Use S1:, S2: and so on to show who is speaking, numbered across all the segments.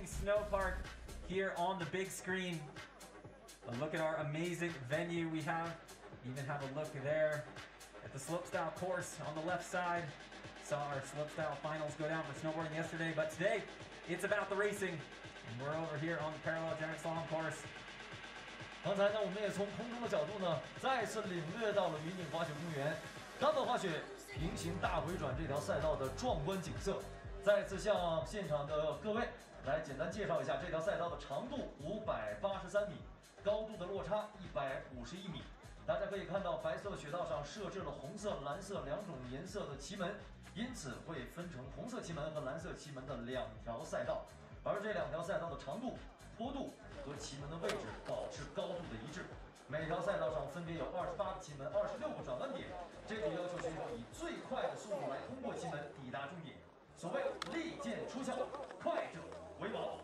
S1: Racing Snow Park here on the big screen. A look at our amazing venue we have. Even have a look there at the slopestyle course on the left side. Saw our slopestyle finals go down for snowboarding yesterday, but today it's about the racing. And we're over here on the parallel giant slalom course.
S2: 刚才呢，我们也从空中的角度呢，再次领略到了云顶滑雪公园单板滑雪平行大回转这条赛道的壮观景色。再次向现场的各位来简单介绍一下这条赛道的长度583米，高度的落差151米。大家可以看到，白色的雪道上设置了红色、蓝色两种颜色的旗门，因此会分成红色旗门和蓝色旗门的2条赛道，而这2条赛道的长度、坡度和旗门的位置保持高度的一致。每条赛道上分别有28个旗门、26个转弯点，这就要求选手以最快的速度来通过旗门抵达终点。所谓利剑出鞘，快者为王。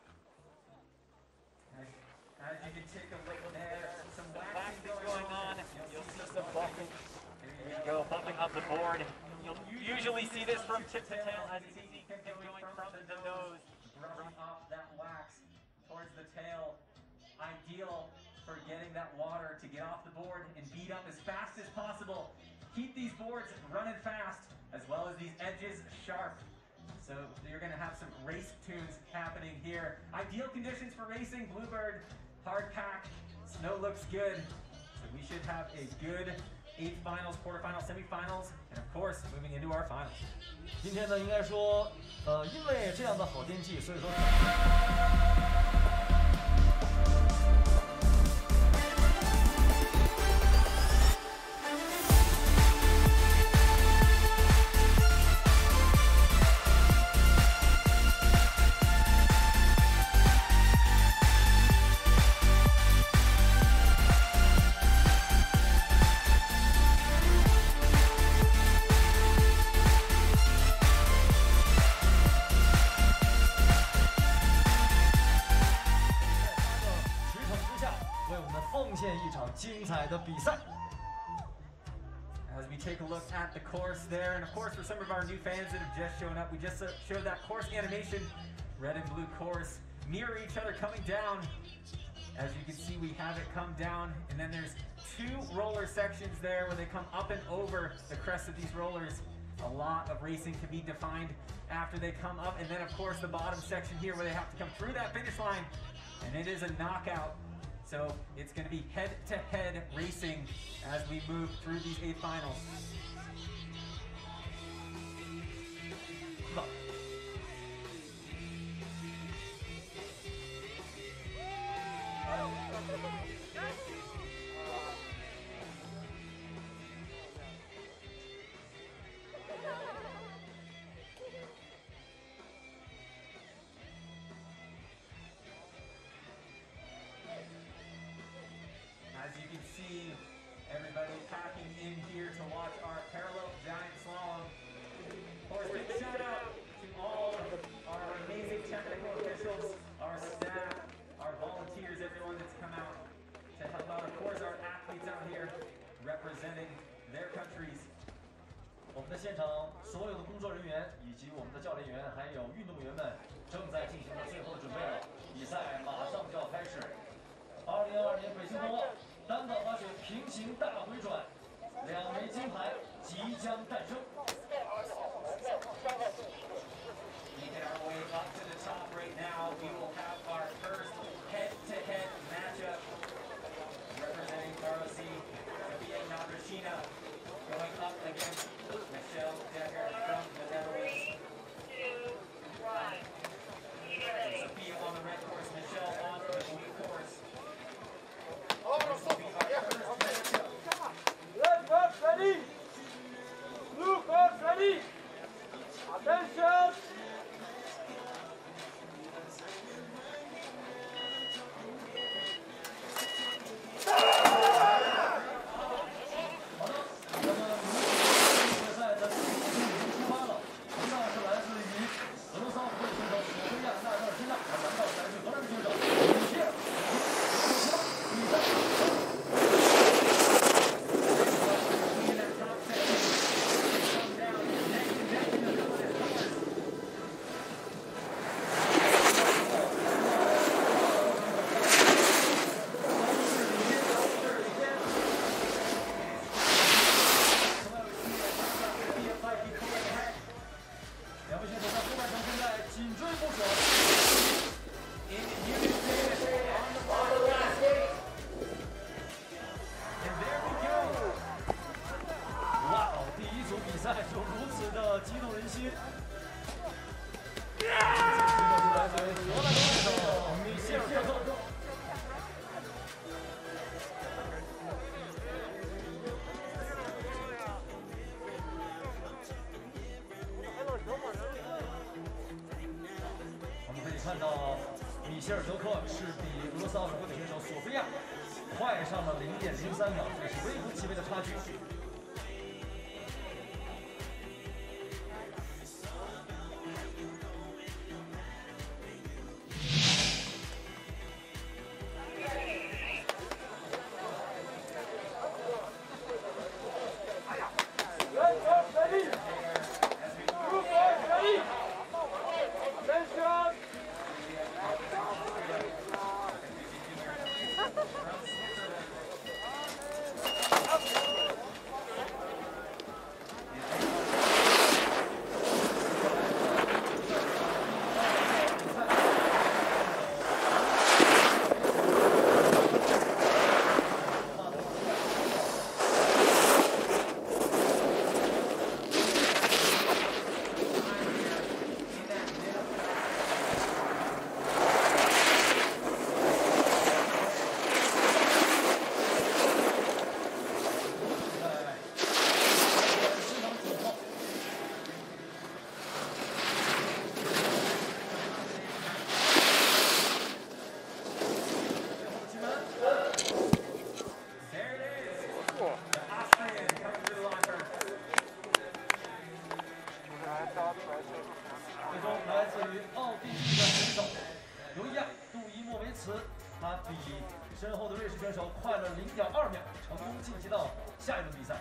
S1: As you can take a look there, some waxing going on. You'll see some bumping. There you go, bumping up the board. You'll usually see this from tip to tail, as you see him going from the nose, brushing off that wax towards the tail. Ideal for getting that water to get off the board and beat up as fast as possible. Keep these boards running fast, as well as these edges sharp. So you're going to have some race tunes happening here. Ideal conditions for racing. Bluebird, hard pack, snow looks good. So we should have a good 8 finals, quarterfinals, semifinals, and of course moving into our finals.
S2: 今天呢，应该说，因为这样的好天气，所以说。
S1: As we take a look at the course there, and of course for some of our new fans that have just shown up, we just showed that course animation. Red and blue course mirror each other coming down. As you can see, we have it come down, and then there's 2 roller sections there where they come up and over the crest of these rollers. A lot of racing can be defined after they come up, and then of course the bottom section here where they have to come through that finish line, and it is a knockout. So it's going to be head-to-head racing as we move through these 8 finals. As you can see, everybody packing in here to watch our parallel giant slalom. Of course, big shout out to all our amazing technical officials, our staff, our volunteers, everyone that's come out to help out. Of course, our athletes out here representing their countries.
S2: 我们的现场所有的工作人员以及我们的教练员还有运动员们正在进行着最后的准备了，比赛马上就要开始。2022年北京冬奥单板滑雪平行大回转，2枚金牌即将诞生。
S1: Making our way up to the top right now, we will have our first head-to-head matchup. Representing ROC, Sofia Navrachina going up against Michelle Decker from the Netherlands.
S3: 2, 1.
S1: Sofia on the red course, Michelle on the blue course.
S4: Ready? Blue.
S2: 希尔德克是比俄罗斯奥委会的选手索菲亚快上了0.03秒，这是微乎其微的差距。最终来自于奥地利的选手刘一亚、杜伊莫维茨，他比身后的瑞士选手快了0.2秒，成功晋级到下一轮比赛。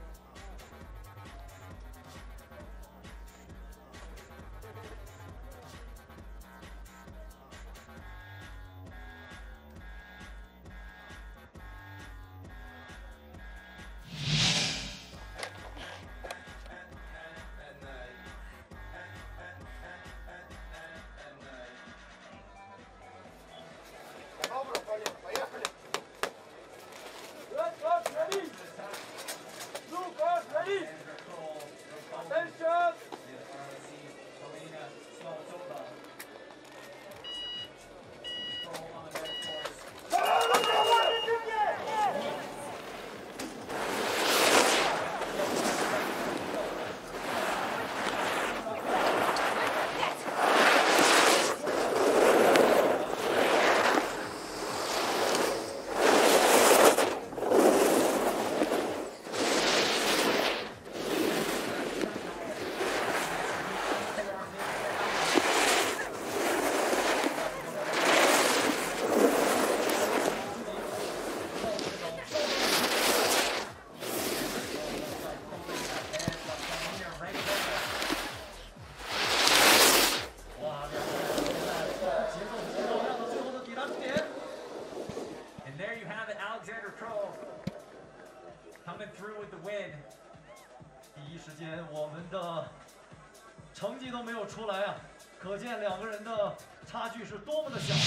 S2: 第一时间我们的成绩都没有出来啊，可见两个人的差距是多么的小。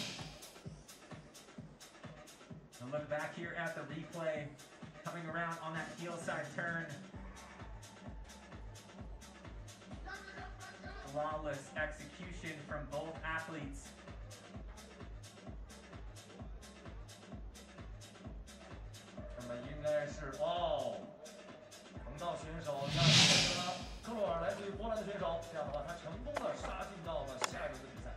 S1: So look back here at the replay, coming around on that heel side turn. Flawless execution from both athletes.
S2: 那么应该是横道选手，你看这个克洛尔来自于波兰的选手，这样的话他成功的杀进到了下一轮的比赛。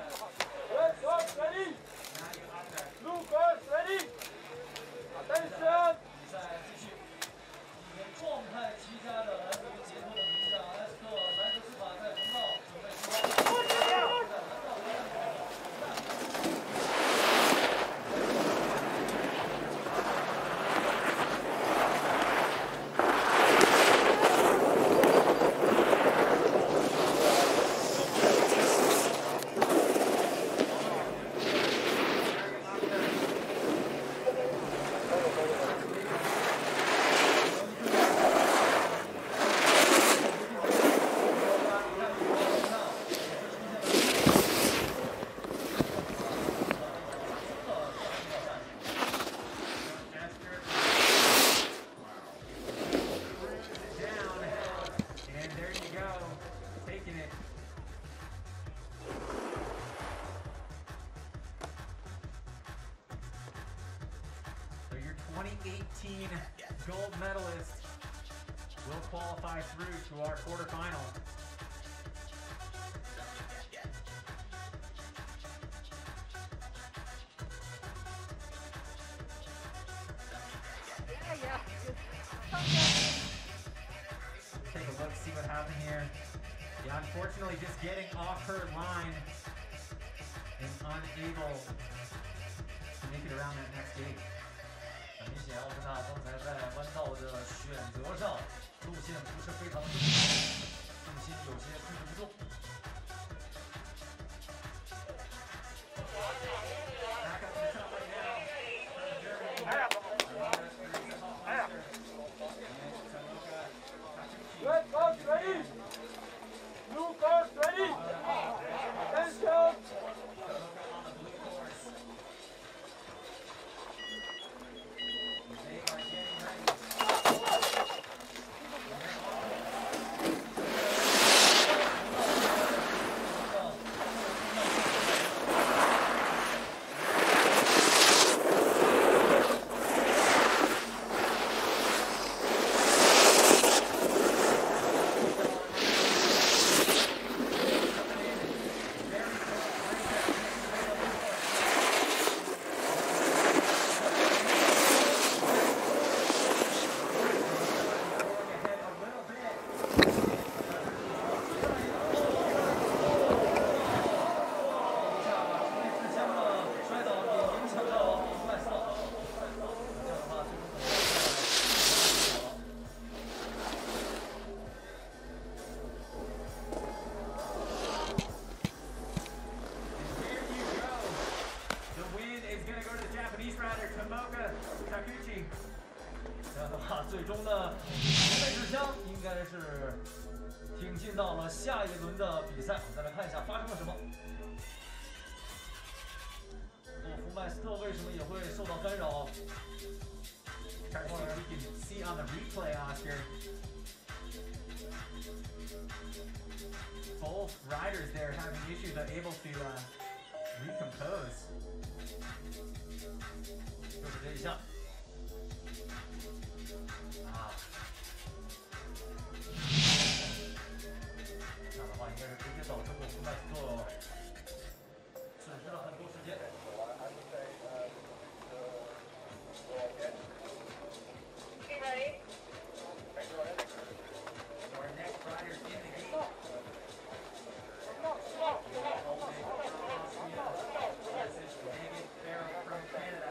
S4: Lucas, ready? Attention!
S1: 18 gold medalists will qualify through to our quarterfinal. Take a look, see what happened here. Yeah, unfortunately, just getting off her line and unable to make it around that next gate.
S2: 很明显，奥特纳刚才在弯道的选择上，路线不是非常的正确，重心有些控制不住。
S1: Back up to the top right now.
S4: Red guards ready. Blue guards ready. Attention.
S1: rider Tomoka Takuchi.
S2: 这样的话，最终呢，红内之枪应该是挺进到了下一轮的比赛。我们再来看一下发生了什么。福麦斯特为什么也会受到干扰？
S1: Try to see if we can see on the replay, Oscar. Both riders there having issues, but able to recompose.
S2: 就是这一下。啊。这样的话，应该是直接导致福麦斯特损失了很多时间。
S3: You ready?
S1: Our next riders in the gate. This is Megan Farrell from Canada.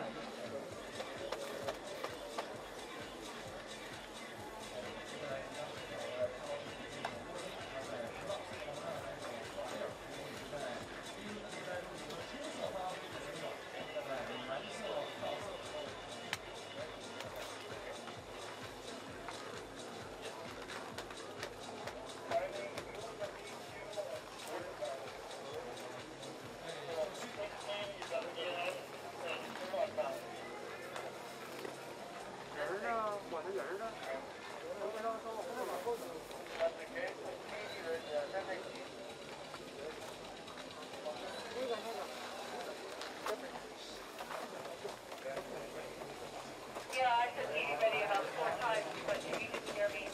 S3: Yeah, I said to you ready about 4 times, but you didn't hear me.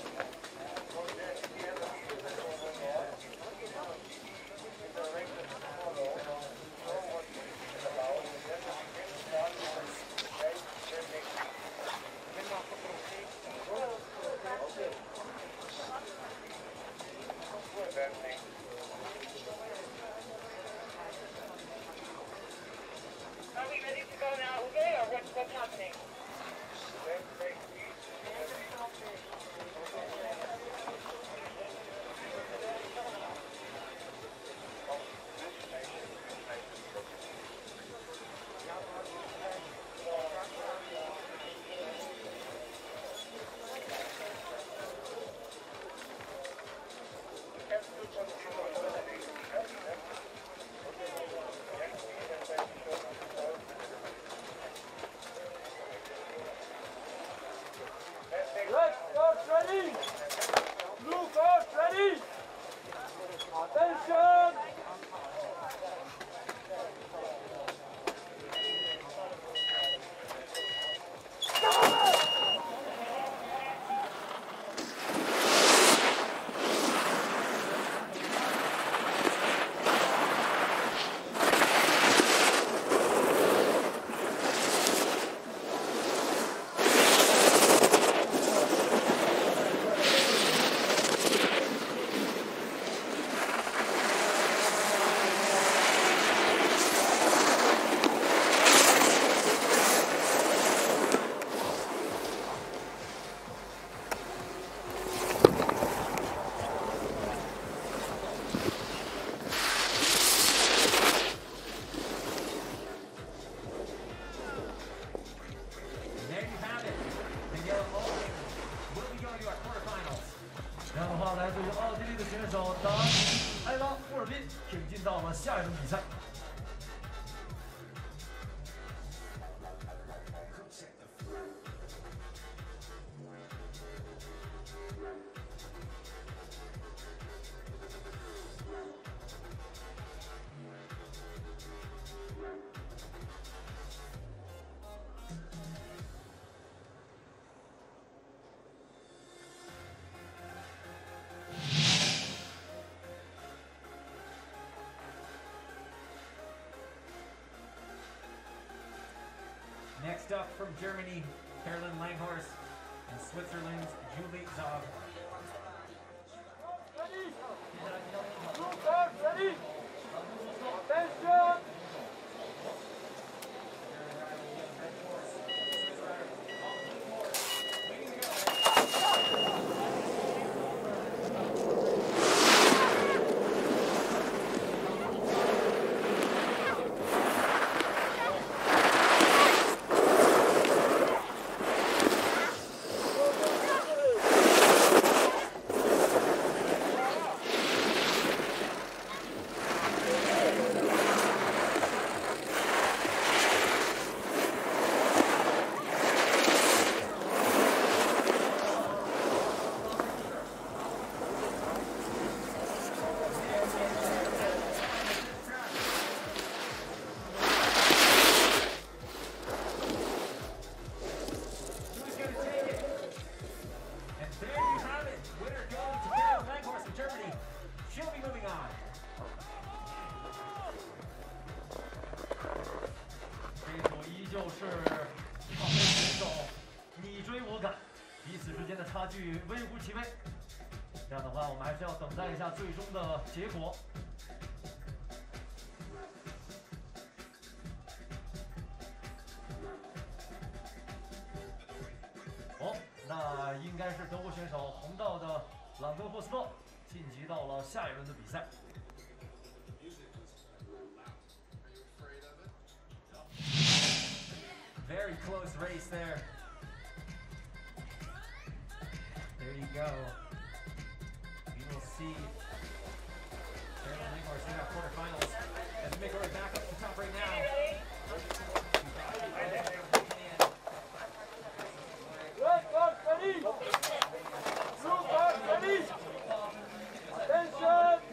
S3: Are we ready to go now, Uwe, or what's happening?
S4: Red guards ready. Blue guards ready. Attention. Stop!
S2: 话，来自于奥地利的选手达尼埃拉·霍尔宾挺进到了下一轮比赛。
S1: Next up from Germany, Caroline Langhorst, and Switzerland's Julie Zog.
S4: Ready. Blue card ready. Attention.
S2: 差距微乎其微。这样的话，我们还是要等待一下最终的结果。哦，那应该是德国选手红道的朗德霍斯特晋级到了下一轮的比赛。
S1: Very close race there. There you go. We will see Caroline Langhorst in our quarterfinals as we make our way back up to the top right now.
S4: Red card ready. Blue card ready. Attention.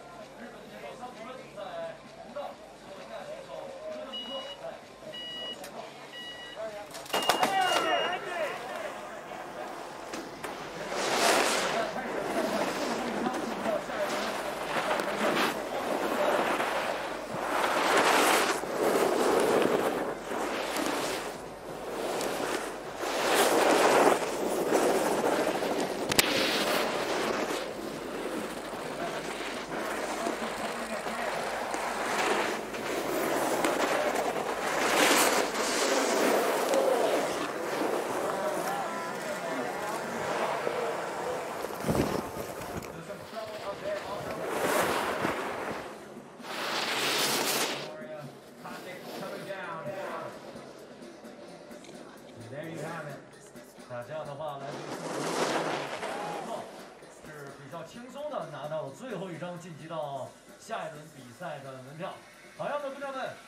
S2: 最后一张晋级到下一轮比赛的门票。好样的，姑娘们！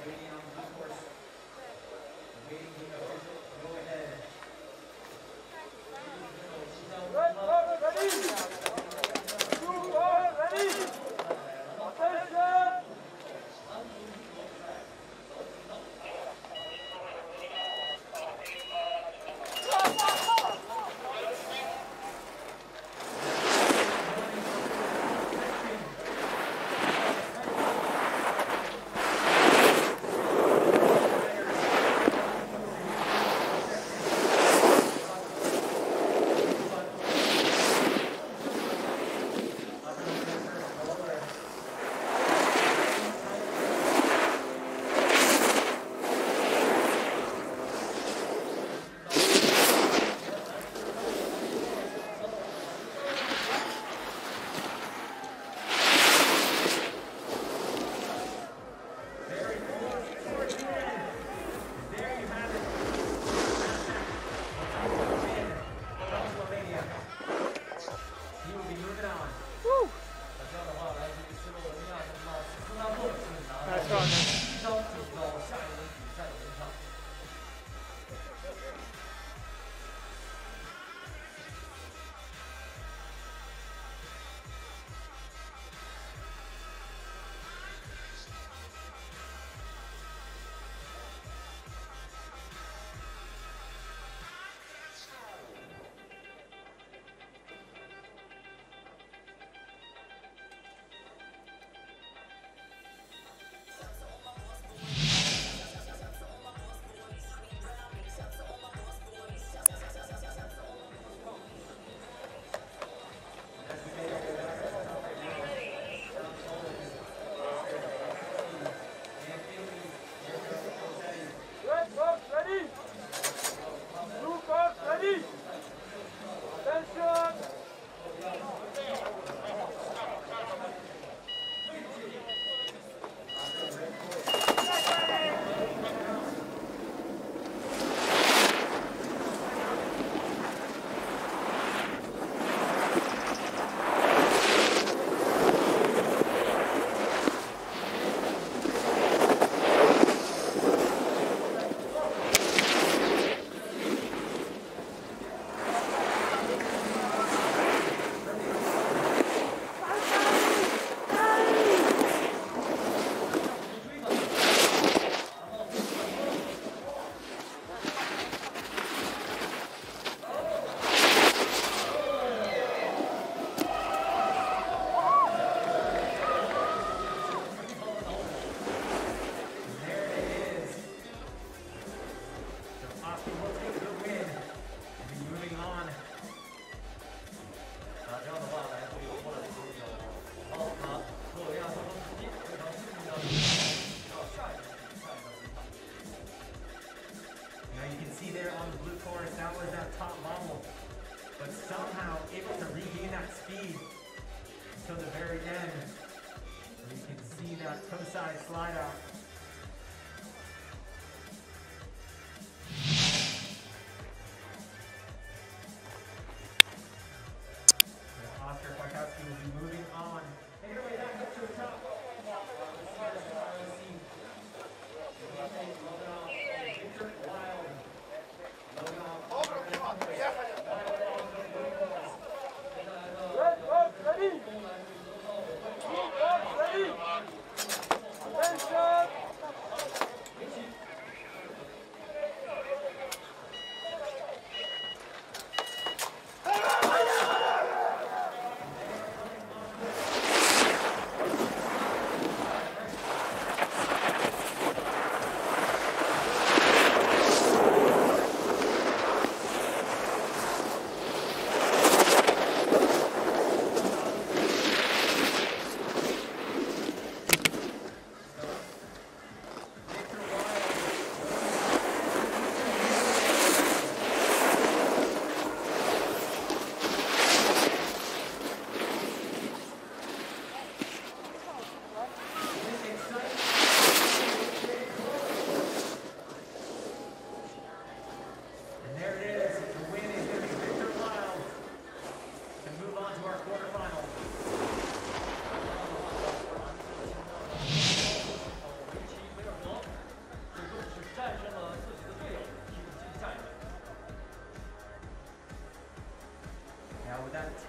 S2: waiting on the blue course. Waiting the official to go ahead.
S4: Red corner ready. Blue corner ready. Attention. Red box ready. Blue box ready. Attention.
S1: Oscar will take the win. And moving on.
S2: 这样的话来自于波兰队有奥卡、克罗亚交通司机非常幸运的到下一个比赛的舞台。
S1: Now you can see there on the blue course, that was that top level. But somehow able to regain that speed until the very end. Where you can see that toe side slide out. So Oscar Kwiatkowski will be moving on. Make our way back up to the top.
S4: Red box ready. Blue box ready. Attention.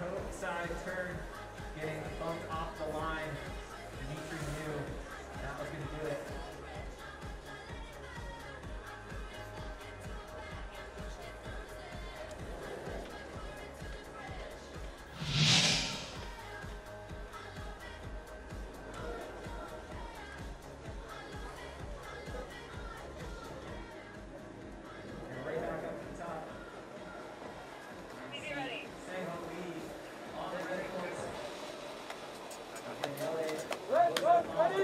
S1: toe side turn, getting bumped off the line. Dimitri knew that was going to do it. And right back up to the top.
S3: Be ready.
S1: Sang-Ho Lee on the red course. Okay, LA.
S4: Red, go, ready.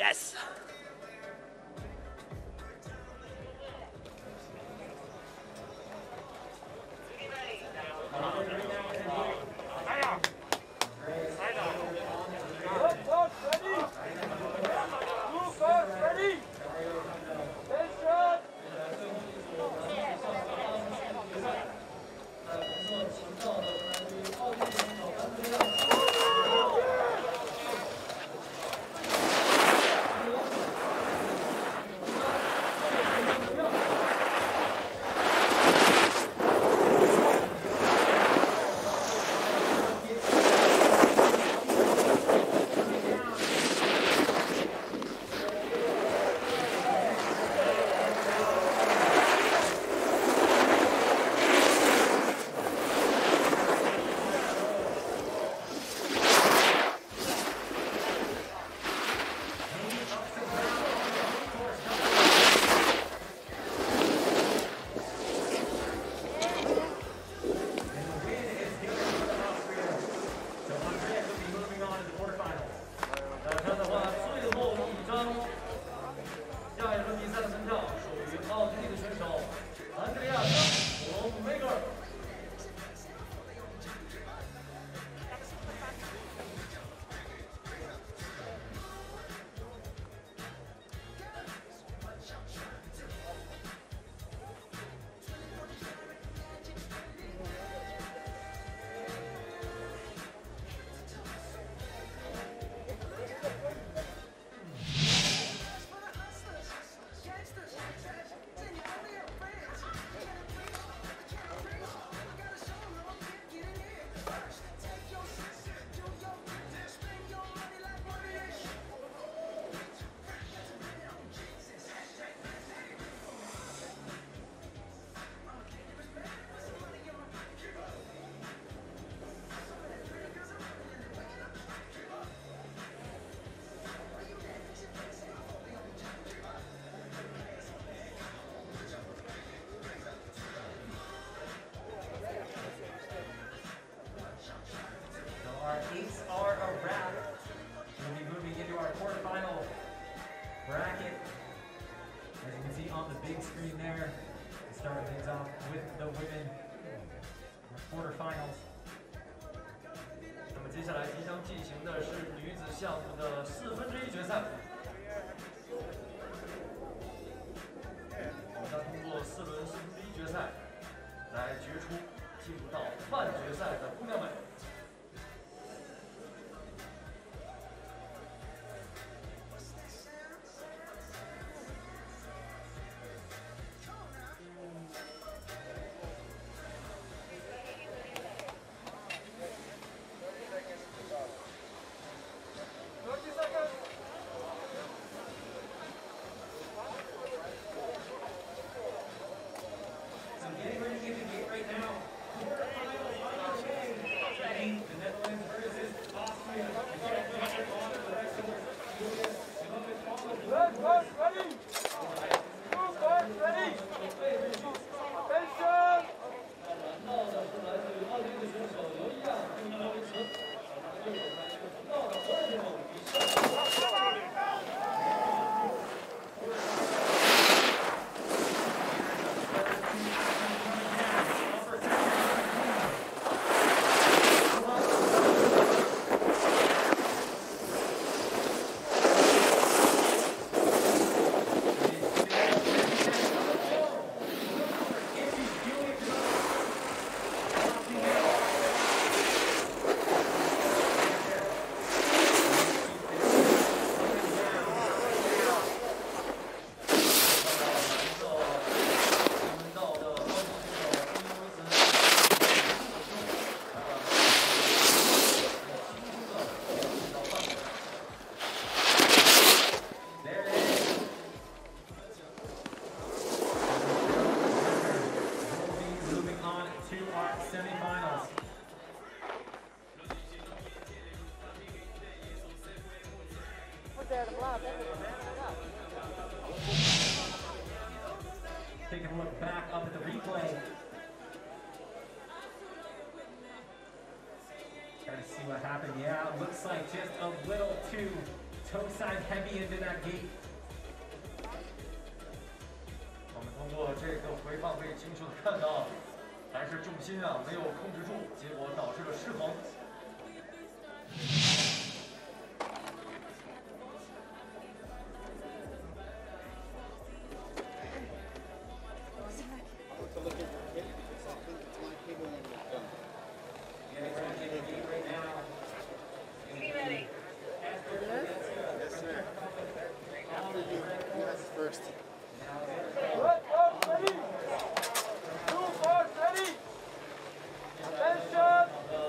S1: Yes.
S4: Red box ready. Blue box ready. Attention.
S2: 在红色旗罩的来自于奥地利选手安德烈亚。
S1: Heats are a wrap. We'll be moving into our quarterfinal bracket. As you can see on the big screen there, we start things off with the women quarterfinals.
S2: 那么接下来即将进行的是女子项目的1/4决赛。我们将通过4轮1/4决赛来决出进入到半决赛的姑娘们。
S4: Red box ready. Blue box ready. Attention.
S2: 拿到的是来自于奥地利选手刘一亚和伊诺维茨，右手拍一个同道的合人tempo比赛。
S1: Semifinals. Taking a look back up at the replay. Trying to see what happened. Yeah, it looks like just a little too toe side heavy into that gate.
S2: 我们通过这个回放可以清楚的看到，还是重心啊没有控制住，结果导致了失衡。
S3: Be ready.
S5: First.
S4: Red box ready. Blue box ready. Attention.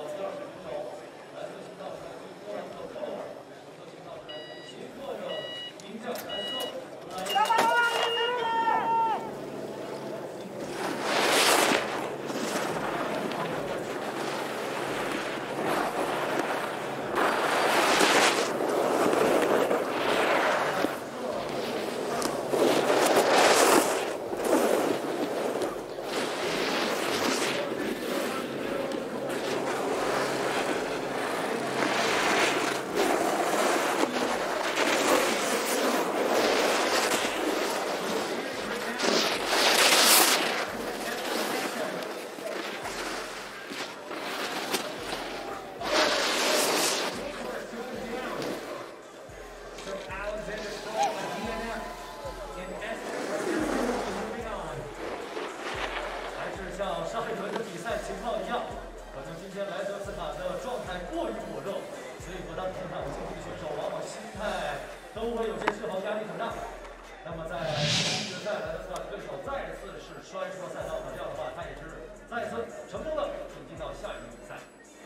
S2: 都会有些释放，压力很大。那么在决赛莱德斯卡的对手再次是摔出了赛道，那这样的话，他也是再次成功的晋级到下一个比赛。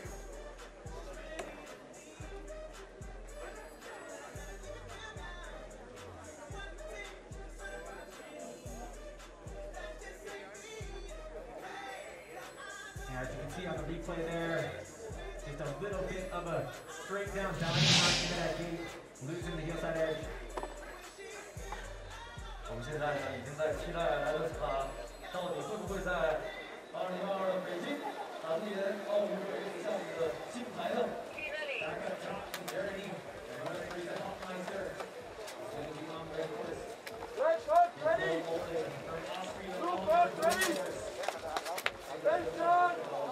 S1: As you can see on the replay there, just a little bit of a straight down diving mark into that gate, losing the heel side edge.
S2: 我们现在呢，已经在期待莱德斯卡到底会不会在2022北京残联奥运会项目的金牌呢？
S3: Be ready.
S1: Back up top from Jeremy, and referee the Hofmeister. Going to be on red course.
S4: Red box ready.
S1: From Austria,
S4: Blue box ready. Attention.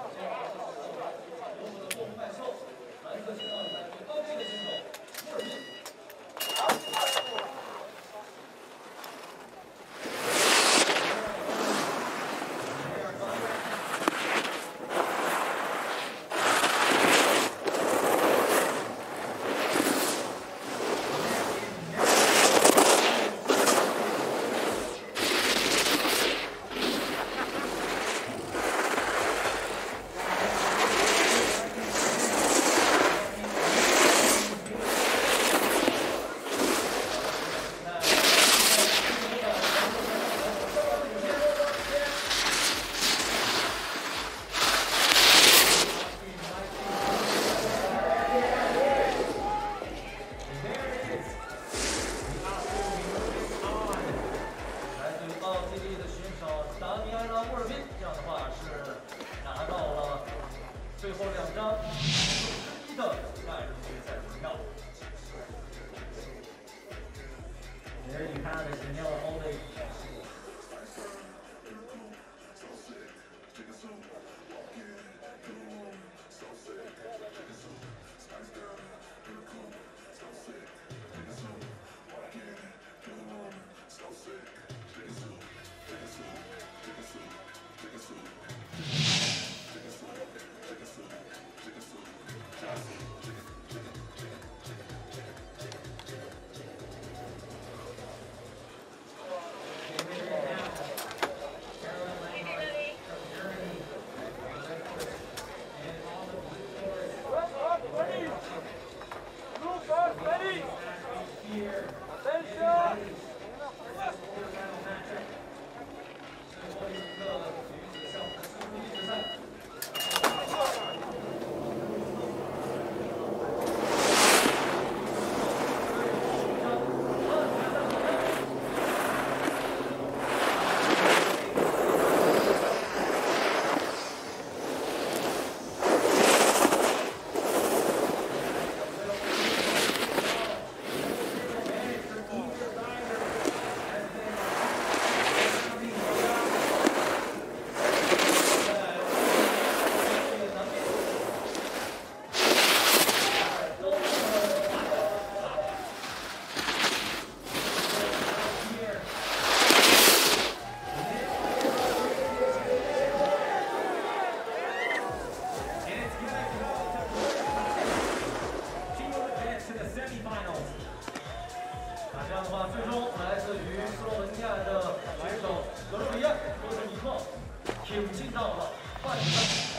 S2: 我们的后半兽，蓝色线道里面最高阶的选手莫尔宾。 最后2张之一的迈入决赛门票。
S1: There you have it, Daniela holding.
S2: 的话，最终来自于斯洛文尼亚的选手格鲁比亚和尼克挺进到了半决赛。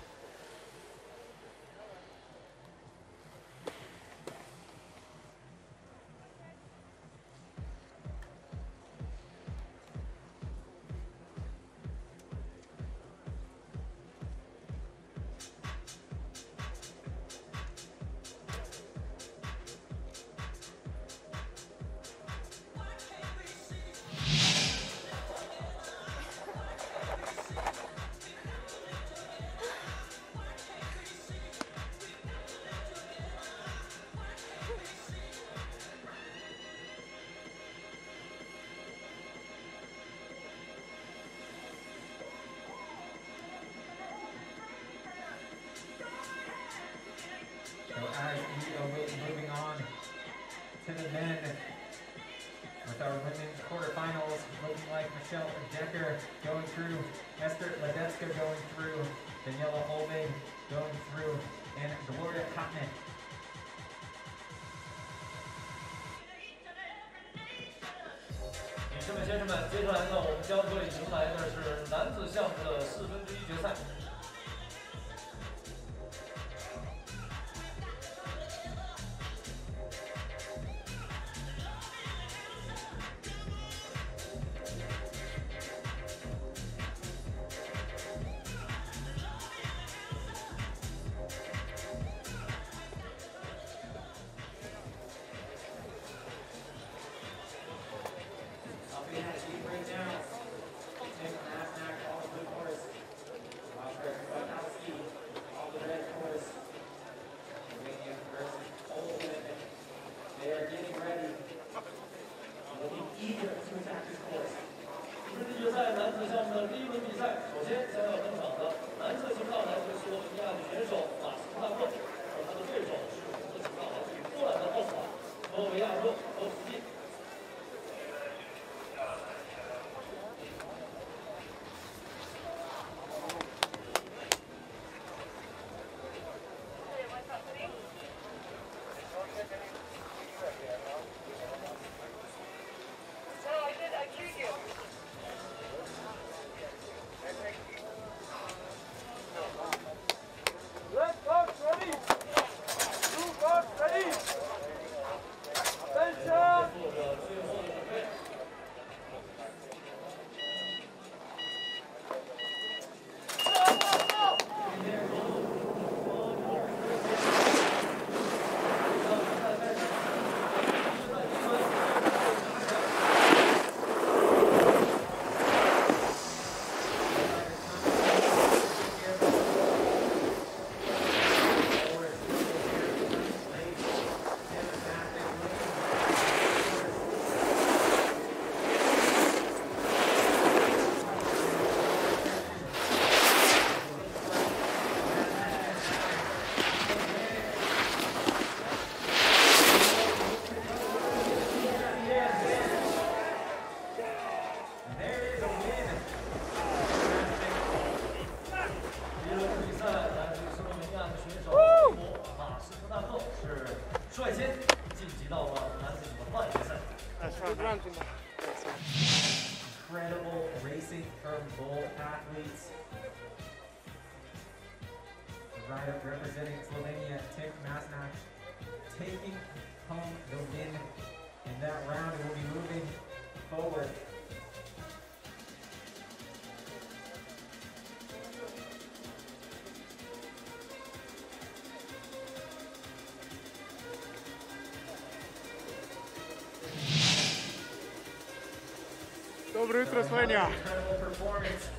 S1: So as we await moving on to the men with our women's quarterfinals, looking like Michelle Decker going through, Esther Ledecka going through, Daniela Holbig going through, and Gloria Kottman.
S2: 女士们、先生们，接下来呢，我们将会迎来的是男子项目的1/4决赛。
S1: Incredible racing from both athletes. The rider representing Slovenia, Tim Masnak, taking home the win in that round and will be moving forward.
S4: Доброе утро, Slovenija.
S1: Incredible performance.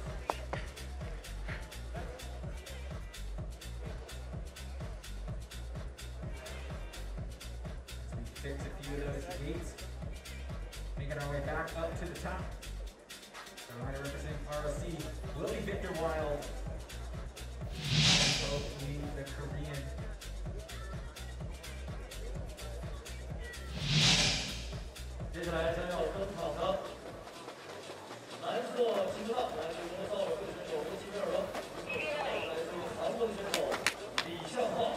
S1: As we fix a few of those gates, making our way back up to the top. The rider representing ROC will be Victor Wild. Both lead the Korean.
S2: 接下来将要登场的蓝色金字塔来自于摩萨尔队选手维奇梅尔德，来自于韩国的选手李相浩。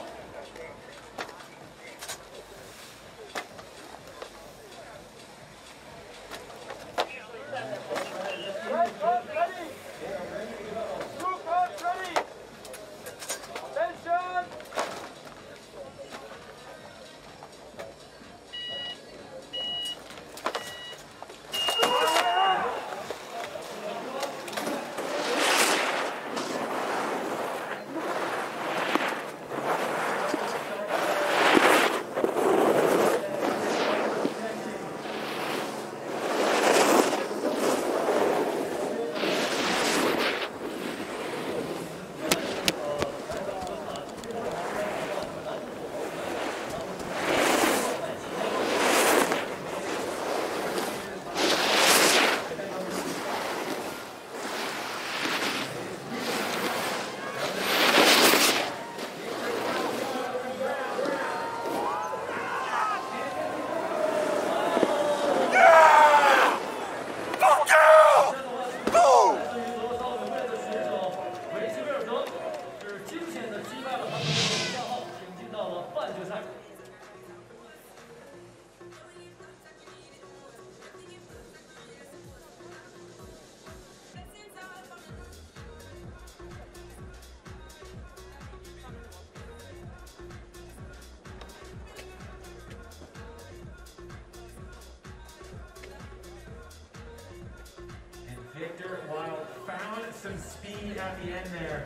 S1: some speed at the end there.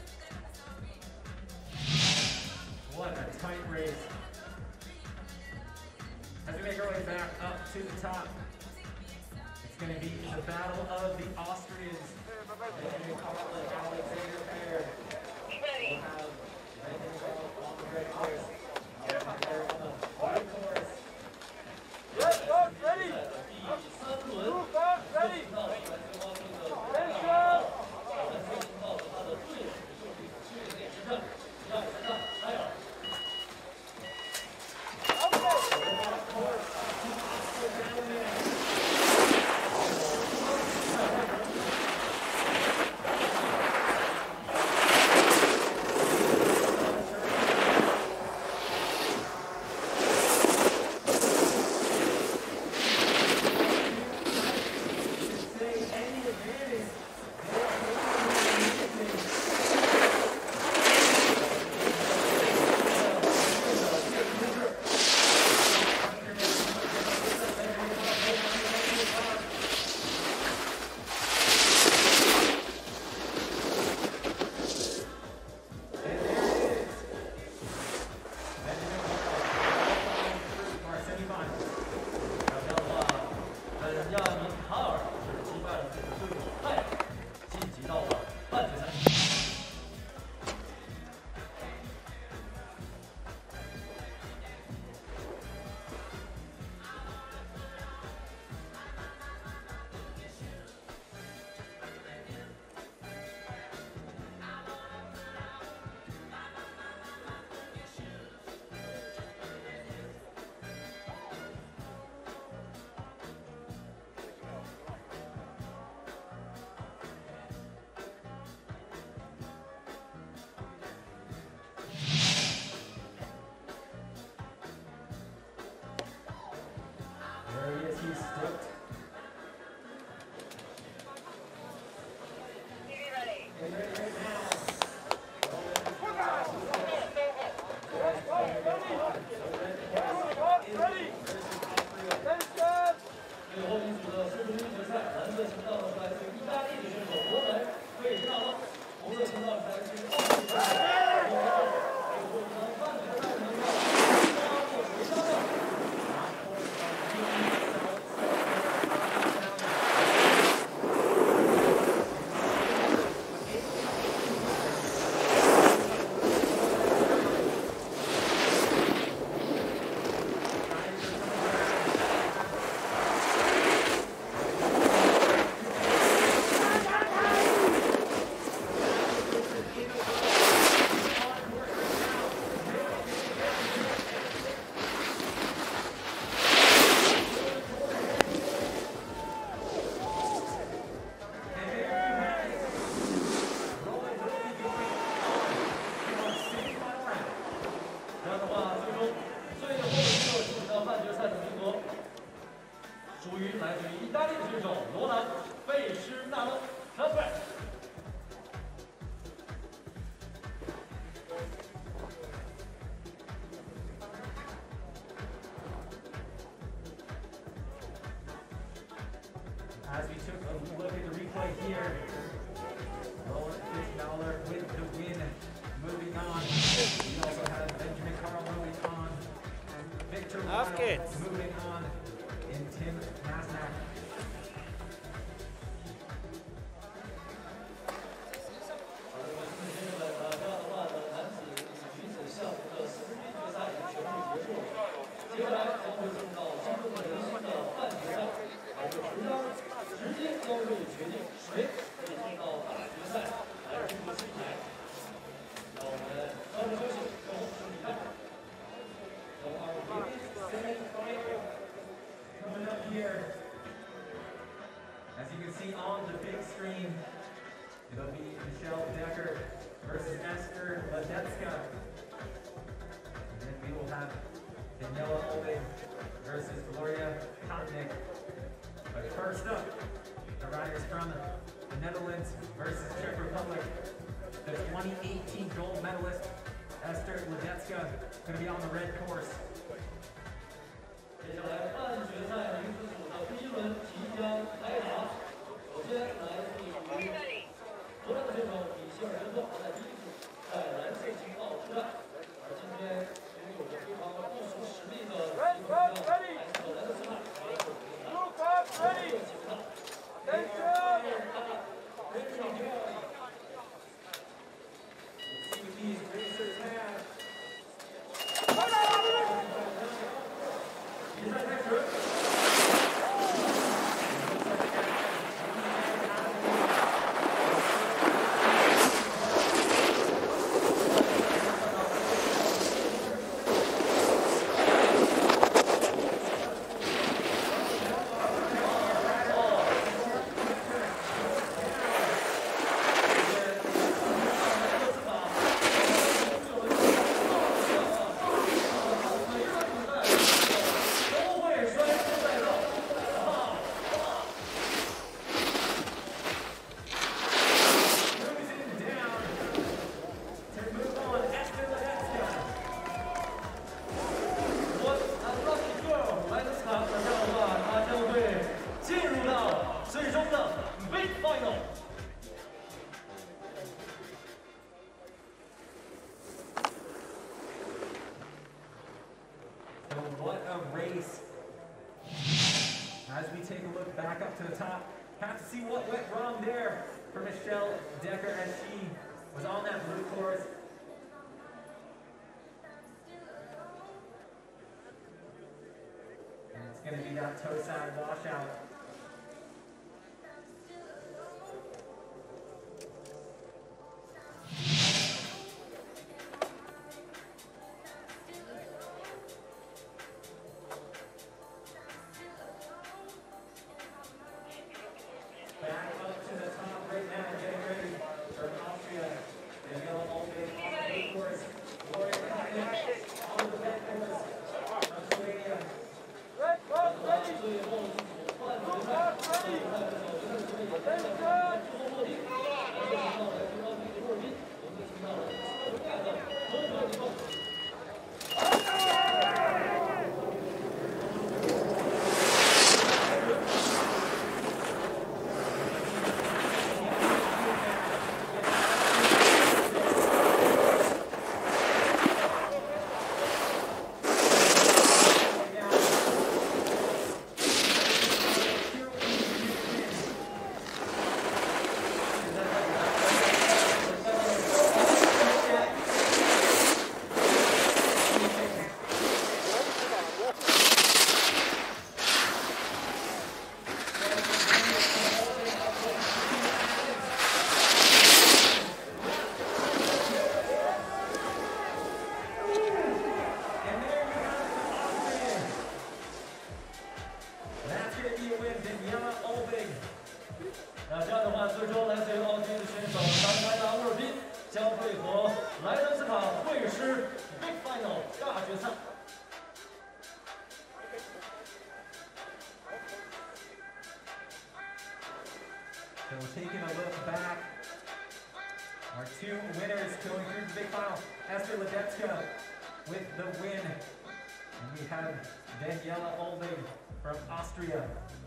S1: What a tight race. As we make our way back up to the top, it's going to be the battle of the Austrians. Benjamin Carl and Alexander Pair.
S3: Ready.
S1: We'll have Benjamin Carl on the red course. Alexander Pair on the white course.
S4: Yes, box ready.
S2: 第三轮
S4: Move box
S2: 又
S4: ready.
S2: 听到了来自汪峰的
S4: Attention.
S2: 又听到了他的对手就是训练之战，让人看埃尔。
S1: There he is, he's stoked.
S3: TV ready.
S1: Get ready right now.
S4: Box ready. Attention.
S2: 最后一组的四分之一决赛，蓝色情道是来自于意大利的选手罗门费尔纳多，红色情道是来自于奥地利的选手。这样的话，最终最后一个进入到半决赛的名额，属于来自于意大利的选手罗兰·费施纳诺。Number
S1: As we took a look at the replay here, Roland Fitzmauer with the win. Moving on, we also have Benjamin Carl moving on. Victor
S5: Auf
S1: Wild
S5: geht's.
S1: moving on. And Tim Masnak.
S2: 这样的话呢，男子女子项目的四分之一决赛已经全部结束了。接下来将会进入到真正的人生的半决赛，而这直接将会决定谁可以进到大决赛来争夺金牌。让我们稍事休息，让我们拭目以待。
S1: Coming up here, as you can see on the big screen, it'll be Michelle Decker versus Esther Ledecka. And then we will have Daniela Olvig versus Gloria Kotnik. But first up, the riders from the Netherlands versus Czech Republic. The 2018 gold medalist, Esther Ledecka, going to be on the red course.
S2: 接下来半决赛女子组的第一轮即将开打。首先来自于
S3: TV ready.
S2: 比赛开始。都会摔出赛道。What a lucky girl！ 莱德斯卡这样的话，她将会进入到最终的 Big Final。
S5: So what a race. As we take a look back up to the top, have to see what went wrong there for Michelle Decker as she was on that blue course. And it's going to be that toe side washout. Back up to the top right now, getting ready for Austria. They go all the way on the blue course. Gloria Kahnert on the red course. Lithuania.
S4: Red cross ready. Blue cross ready. Attention.
S5: And there you have it, Austrian. That's going to be a win, Daniela Olbig.
S2: 那这样的话，最终来自于奥地利的选手南莱达沃尔宾将会和莱德斯卡会师 Big Final 大决赛。
S5: So taking a look back, our two winners going through the big final, Esther Ledecka with the win, and we have Daniela Olbig from Austria.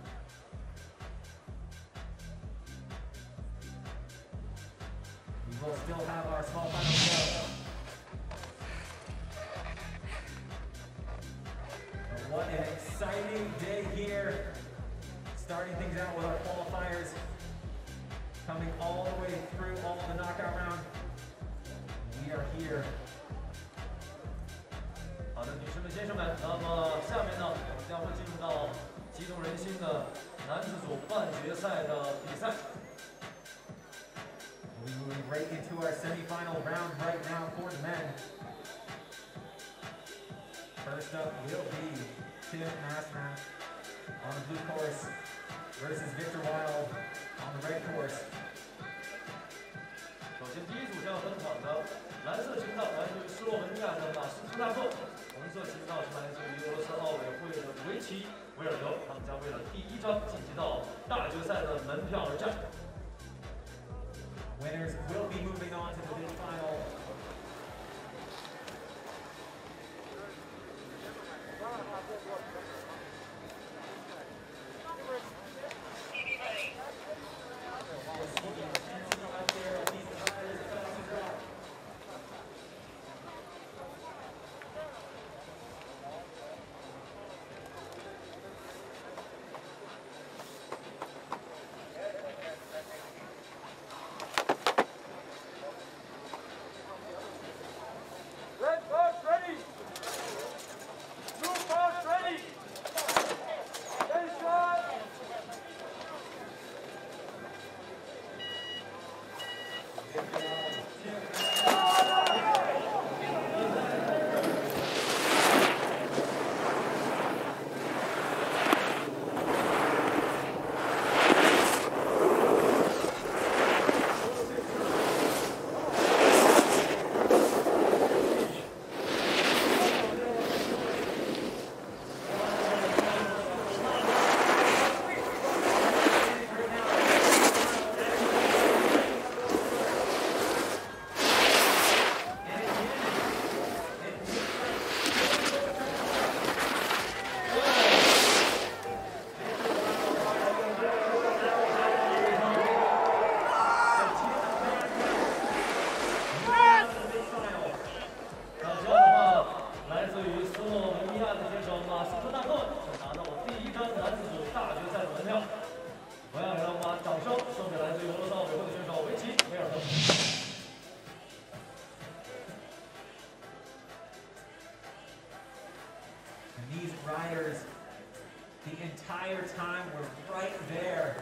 S5: We will still have our small final to go. But what an exciting day here. Starting things out with our qualifiers. Coming all the way through all the knockout round. We are here.
S2: 好的，女士们、先生们，那么下面呢，我们将会进入到激动人心的男子组半决赛的比赛。
S5: We're moving right into our semifinal round right now for the men. First up will be Tim Massman on the blue course versus Victor Wild on the red course.
S2: 首先，第一组将登场的蓝色琴道来自于斯洛文尼亚的马斯图纳克，红色琴道是来自于俄罗斯奥委会的维奇维尔德，他们将为了第一张晋级到大决赛的门票而战。
S5: Winners will be moving on to the big final.
S3: TV ready.
S5: the entire time. We're right there.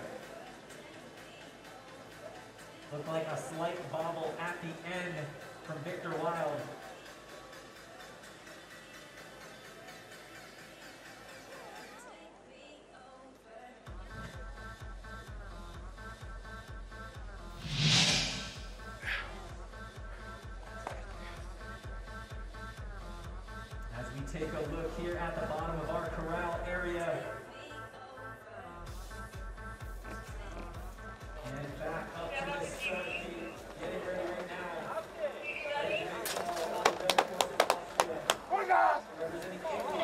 S5: Looked like a slight bobble at the end from Victor Wild. As we take a look here at the bottom of our corral area. And back up to the start feet, getting ready right now. Representing Italy.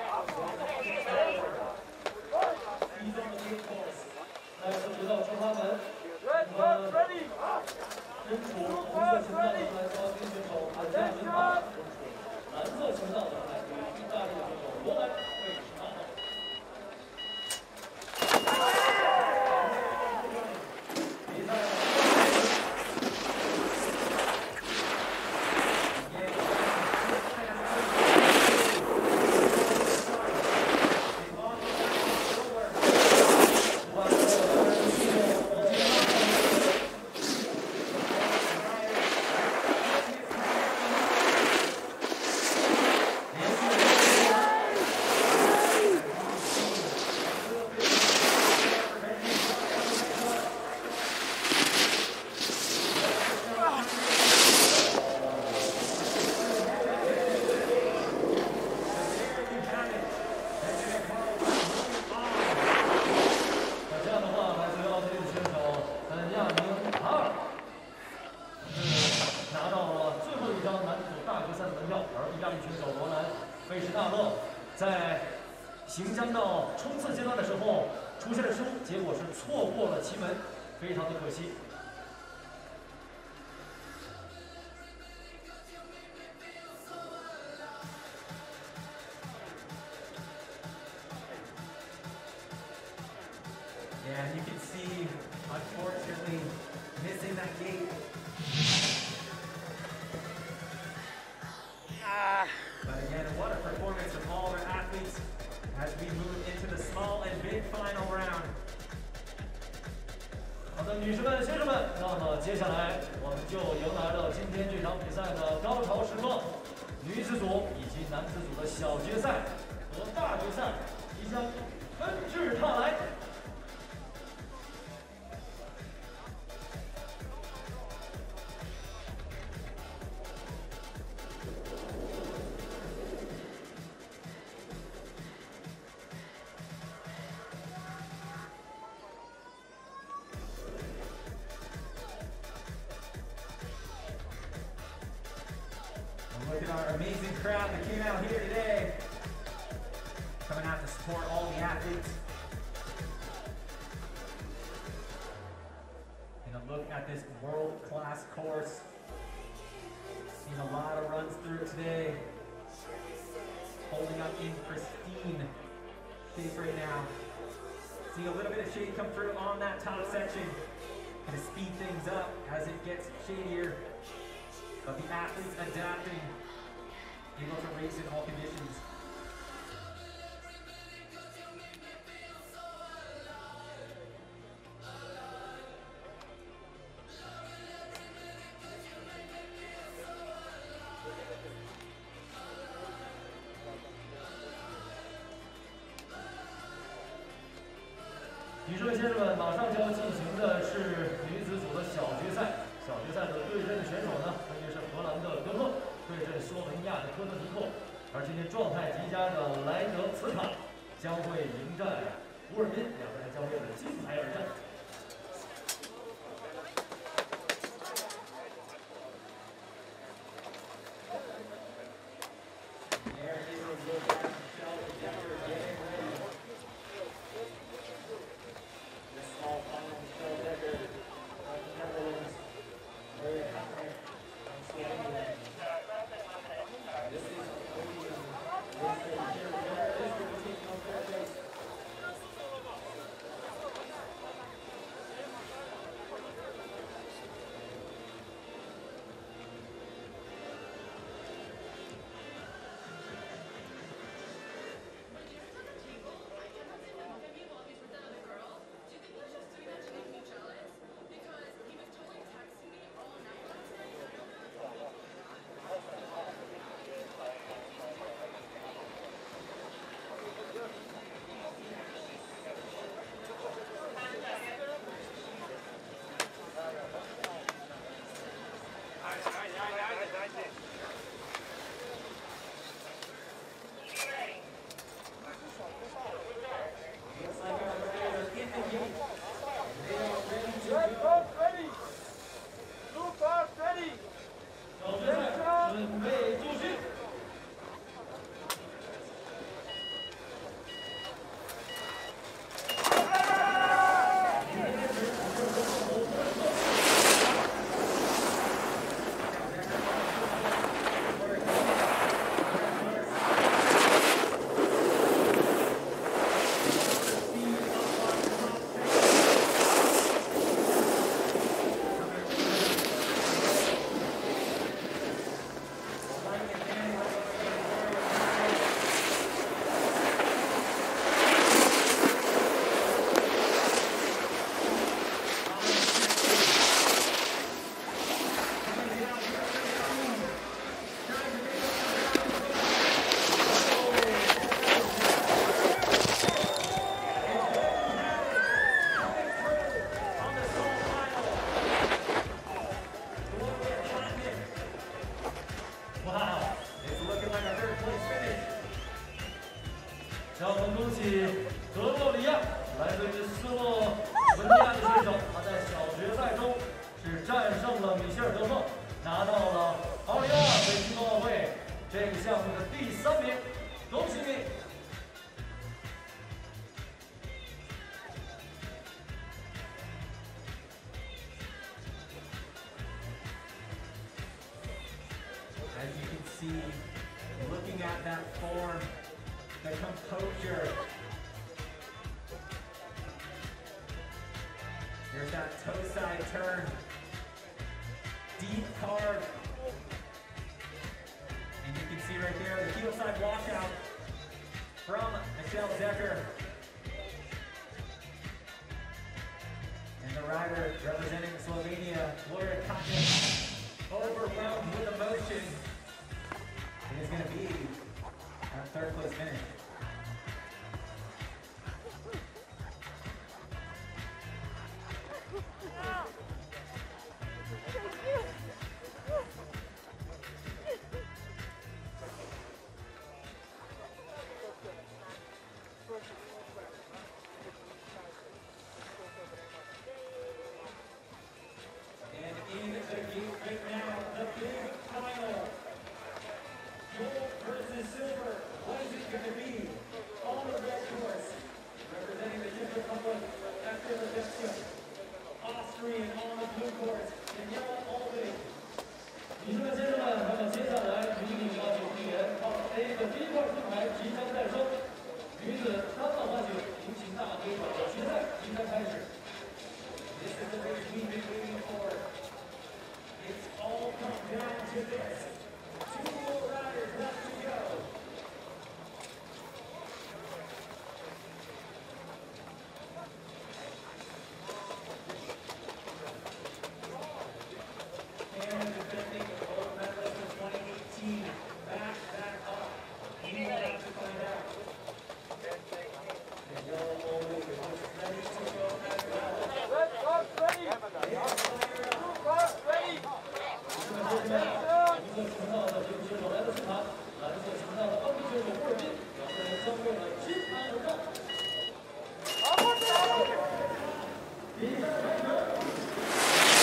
S5: He's on the gate post.
S2: 来，回到出发门。
S4: Ready.
S2: 身处红色通道的来自奥地利选手安加门塔，蓝色通道的来自意大利的选手罗兰位置18号。 行将到冲刺阶段的时候出现了失误，结果是错过了旗门，非常的可惜。
S5: Yeah, and you can see, unfortunately, missing that gate. But again, what a performance from all our athletes as we move into the small and big final round.
S2: 好的，女士们、先生们，那么接下来我们就迎来了今天这场比赛的高潮时刻，女子组以及男子组的小决赛和大决赛即将纷至沓来。
S5: Look at our amazing crowd that came out here today. Coming out to support all the athletes. And a look at this world-class course. Seen a lot of runs through it today. Holding up in pristine shape right now. Seeing a little bit of shade come through on that top section. Gonna speed things up as it gets shadier. But the athletes adapting, able to race in all conditions.
S2: 女士们、先生们，马上就要进行的是女子组的小决赛。小决赛的对阵选手呢，分别是荷兰的格特对阵斯洛文尼亚的科特尼克，而今天状态极佳的莱德茨卡将会迎战乌尔宾，两个人将为了金牌而战。 女
S4: Red cross ready. Blue cross ready.
S2: 小决赛准备就绪。让我们恭喜格洛里亚，来自于斯洛文尼亚的选手，他在小决赛中是战胜了米歇尔·德凤，拿到了2022北京冬奥会这个项目的第3名，恭喜你！
S5: As you can see, looking at that form, the composure. There's that toe side turn. Deep carve. And you can see right there the heel side washout from Michelle Decker. And the rider representing Slovenia, Gloria Katic. Overwhelmed with emotion. It is going to be our 3rd place finish. And in the gate right now, the big final. Gold versus silver. What is it going to be? On the red course, representing the Czech Republic, Esther Ledecka. Austrian on the blue course, Daniela Albing.
S2: 女士们、先生们，那么接下来女子滑雪运动员奥 A 的第1块金牌即将诞生，女子单板滑雪平行大回转的决赛即将开始。
S5: This is the race we've been waiting for. It's all come down to this. 2 more riders left to go. And defending gold medalist of 2018, back up. We will have to find out. And yellow Albing is ready to go as well.
S4: Red cross ready. Blue cross ready.
S2: 一个乘到的这个选手来自斯坦，蓝色乘到的奥地利选手霍尔宾，两个人相对了金牌而战。比赛开始。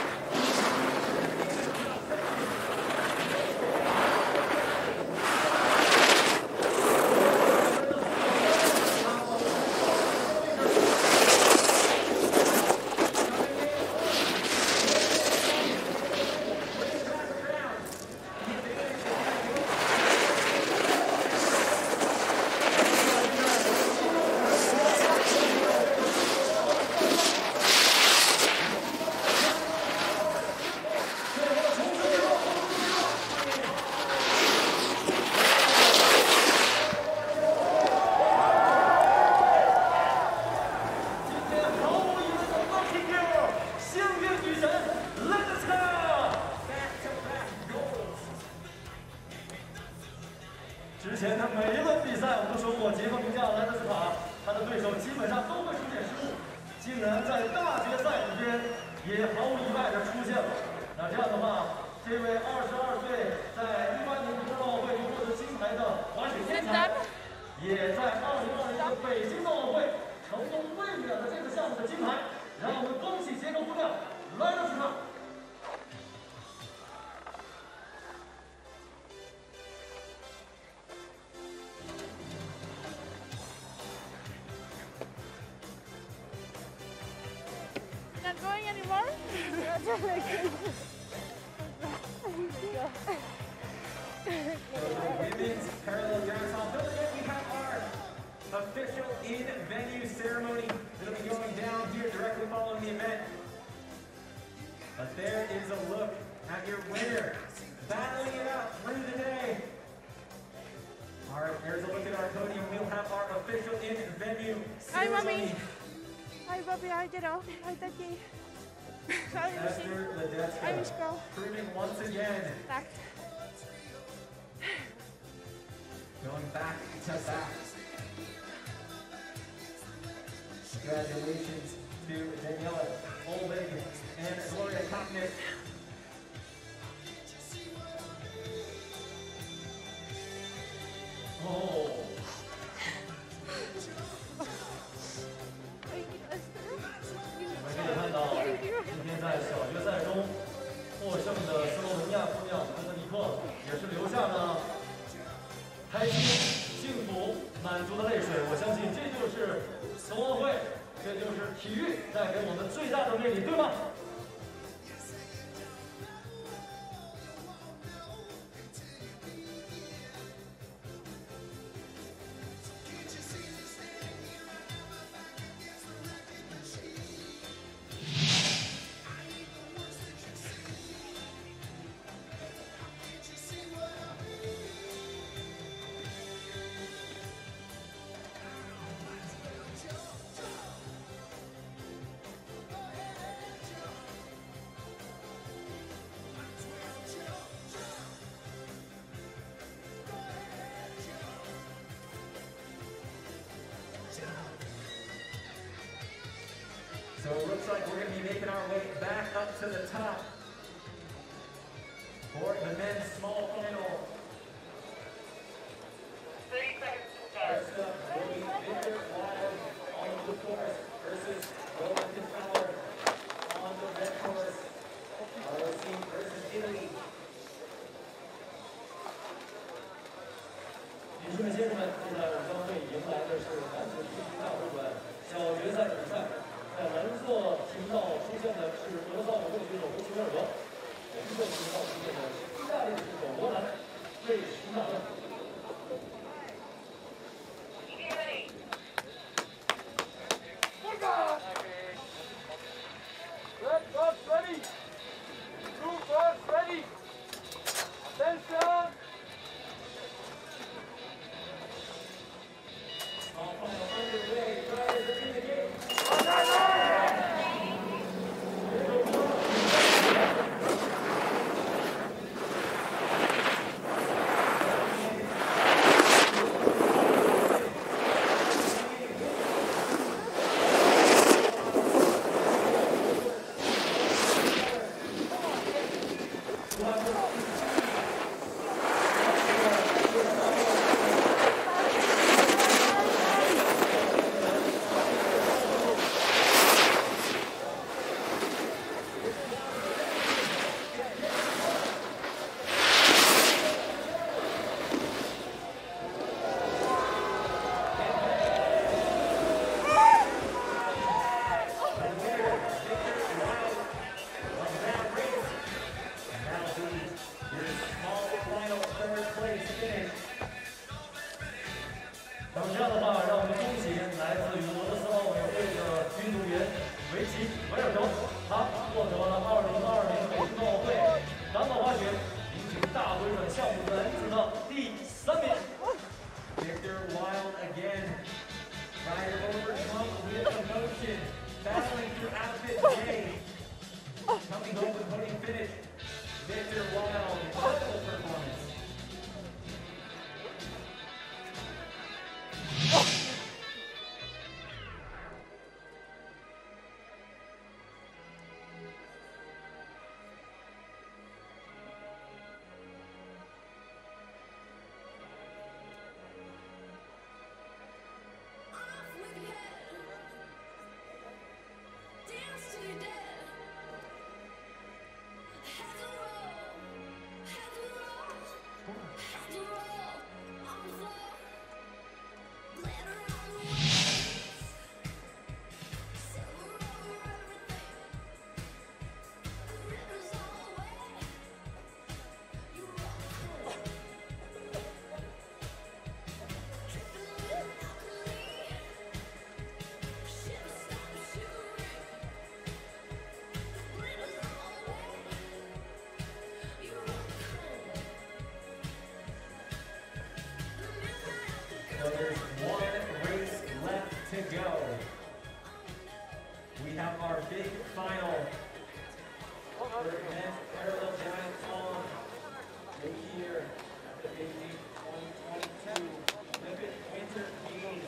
S2: 之前的每一轮比赛，我们都说过，杰克名将莱德斯卡，他的对手基本上都会出现失误，竟然在大决赛里边也毫无意外的出现了。那这样的话，这位22岁在18年冬奥会获得金牌的滑雪天才，也在2020年北京冬奥会成功卫冕了这个项目。
S6: 玩？这没事。
S5: Women's parallel dance-off. Don't forget we have our official in-venue ceremony. It'll be going down here directly following the event. But there is a look at your winner, battling it out through the day. All right, there's a look at our podium. We'll have our official in-venue
S6: Hi,
S5: ceremony.
S6: Mommy. Hi, Bobby. Hi, Dado. Hi, Daddy. Hi,
S5: Esther
S6: Hi,
S5: Ledecka
S6: Michko.
S5: proving once again,
S6: Tak.
S5: going back to back. Congratulations to Daniela Olvig and Gloria Kopnick.
S2: Oh，我们可以看到，今天在小决赛中获胜的斯洛文尼亚姑娘科特尼克，也是流下了开心、幸福、满足的泪水。我相信这就是冬奥会，这就是体育带给我们最大的魅力，对吗？
S5: So it looks like we're going to be making our way back up to the top for the men's small final.
S3: 30 seconds to start.
S5: First up will be Victor Wild on the blue course versus Roland Fowler on the red course. ROC versus Italy.
S2: 女士们、先生们，现在我们将会迎来的是男子体育大回转小决赛比赛。在蓝色频道出现的是俄罗斯奥运会选手维奇维尔德，红色频道出现的是意大利的选手罗兰·瑞什纳特。
S3: Be ready.
S4: Red bus ready. Blue bus ready. Attention.
S5: Small final underway. Riders are in the gate. Victor Wild again. Rider overcome with emotion, battling throughout this day. Coming home with podium finish. Victor Wild, incredible performance.
S7: Dance to your death. Head to roll.
S5: So there's one race left to go. We have our big final for men's parallel giant slalom this year at the Beijing 2022 Olympic Winter Games.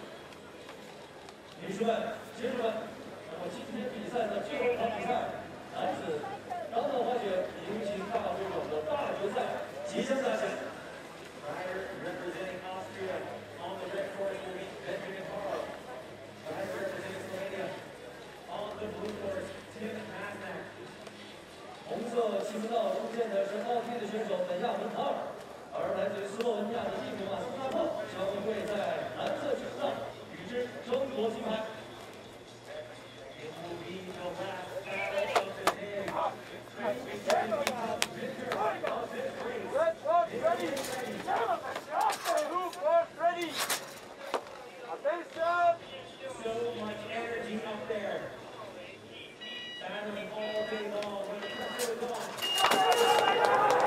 S2: 女士们、先生们，那么今天比赛的最后一场比赛，男子单道滑雪平行大回转的大决赛即将开始。
S5: Rider representing Austria on the red course will be Benjamin Harl. Rider representing Slovenia on the blue course, Tim Masnak.
S2: 红色气步道中间的是奥地利选手本亚文·卡尔，而来自于斯洛文尼亚的蒂姆·马斯纳克将会在蓝色气步道与之争夺金牌。
S5: It will be the last battle of the day. Victor of this race.
S4: Red box ready. Blue box ready. Attention.
S5: So much energy up there. Battling all day long when the pressure is on.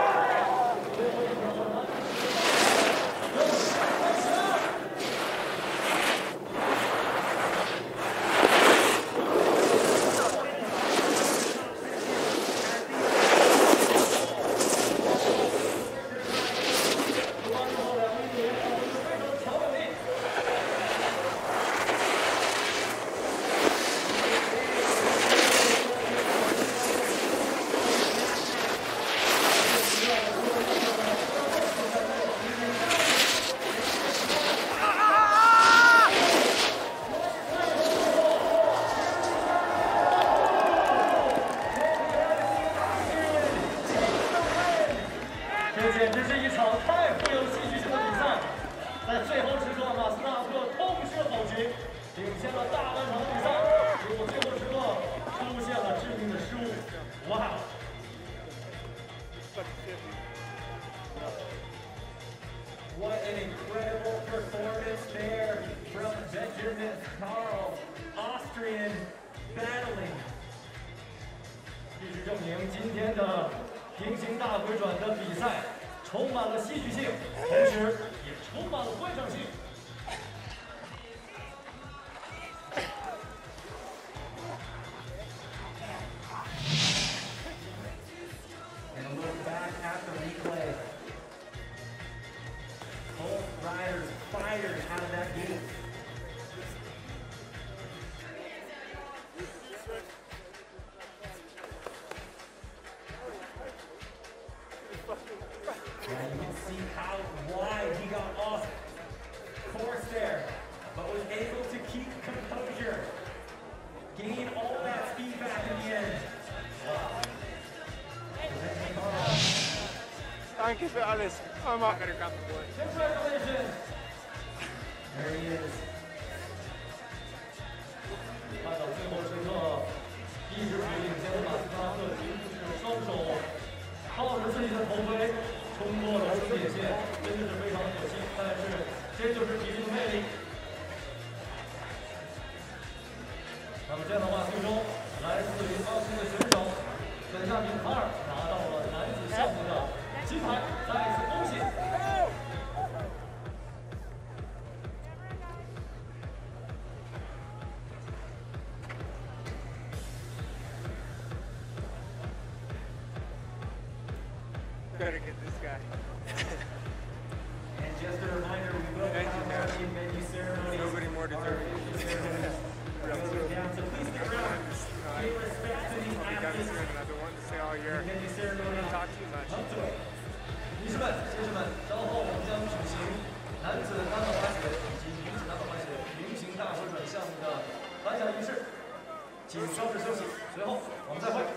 S5: What an incredible performance there from Benjamin Harl, Austrian battling.
S2: 事实证明，今天的平行大回转的比赛充满了戏剧性，同时也充满了观赏性。
S5: And a look back at the replay. Both riders fired out of that gate. Yeah, you can see how wide he got off course there, but was able to keep composure. Gain all that speed back in the end.
S4: Danke für alles. Mama.
S2: Congratulations!
S5: There he is.
S2: 看到最后时刻，一直领先的马斯卡特几乎是双手靠着自己的头盔冲过了终点线，真的是非常可惜。但是这就是体育的魅力。那么这样的话，最终来自于奥地利的选手本亚明·卡尔拿到了男子项目的金牌，再次恭喜！
S4: Better get this guy.
S5: And just a reminder, we will have our menu ceremony.
S4: Nobody more deserving.
S5: Down, so please stick around. Pay respect to these
S4: I'll be done
S5: athletes.
S4: soon. I've been wanting to say all year.
S5: Menu ceremony.
S4: Talk too much.
S2: 女士们、先生们，稍后我们将举行男子单道滑雪以及女子单道滑雪平行大回转项目的颁奖仪式，请稍事休息，随后我们再会。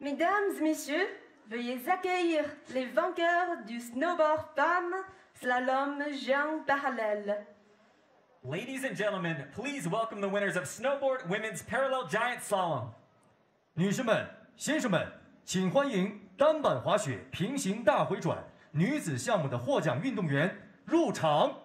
S7: Mesdames et messieurs, veuillez accueillir les vainqueurs du snowboard femme slalom géant parallèle.
S5: Ladies and gentlemen, please welcome the winners of Snowboard Women's Parallel Giant Slalom.
S2: 女士们、先生们，请欢迎单板滑雪平行大回转女子项目的获奖运动员入场。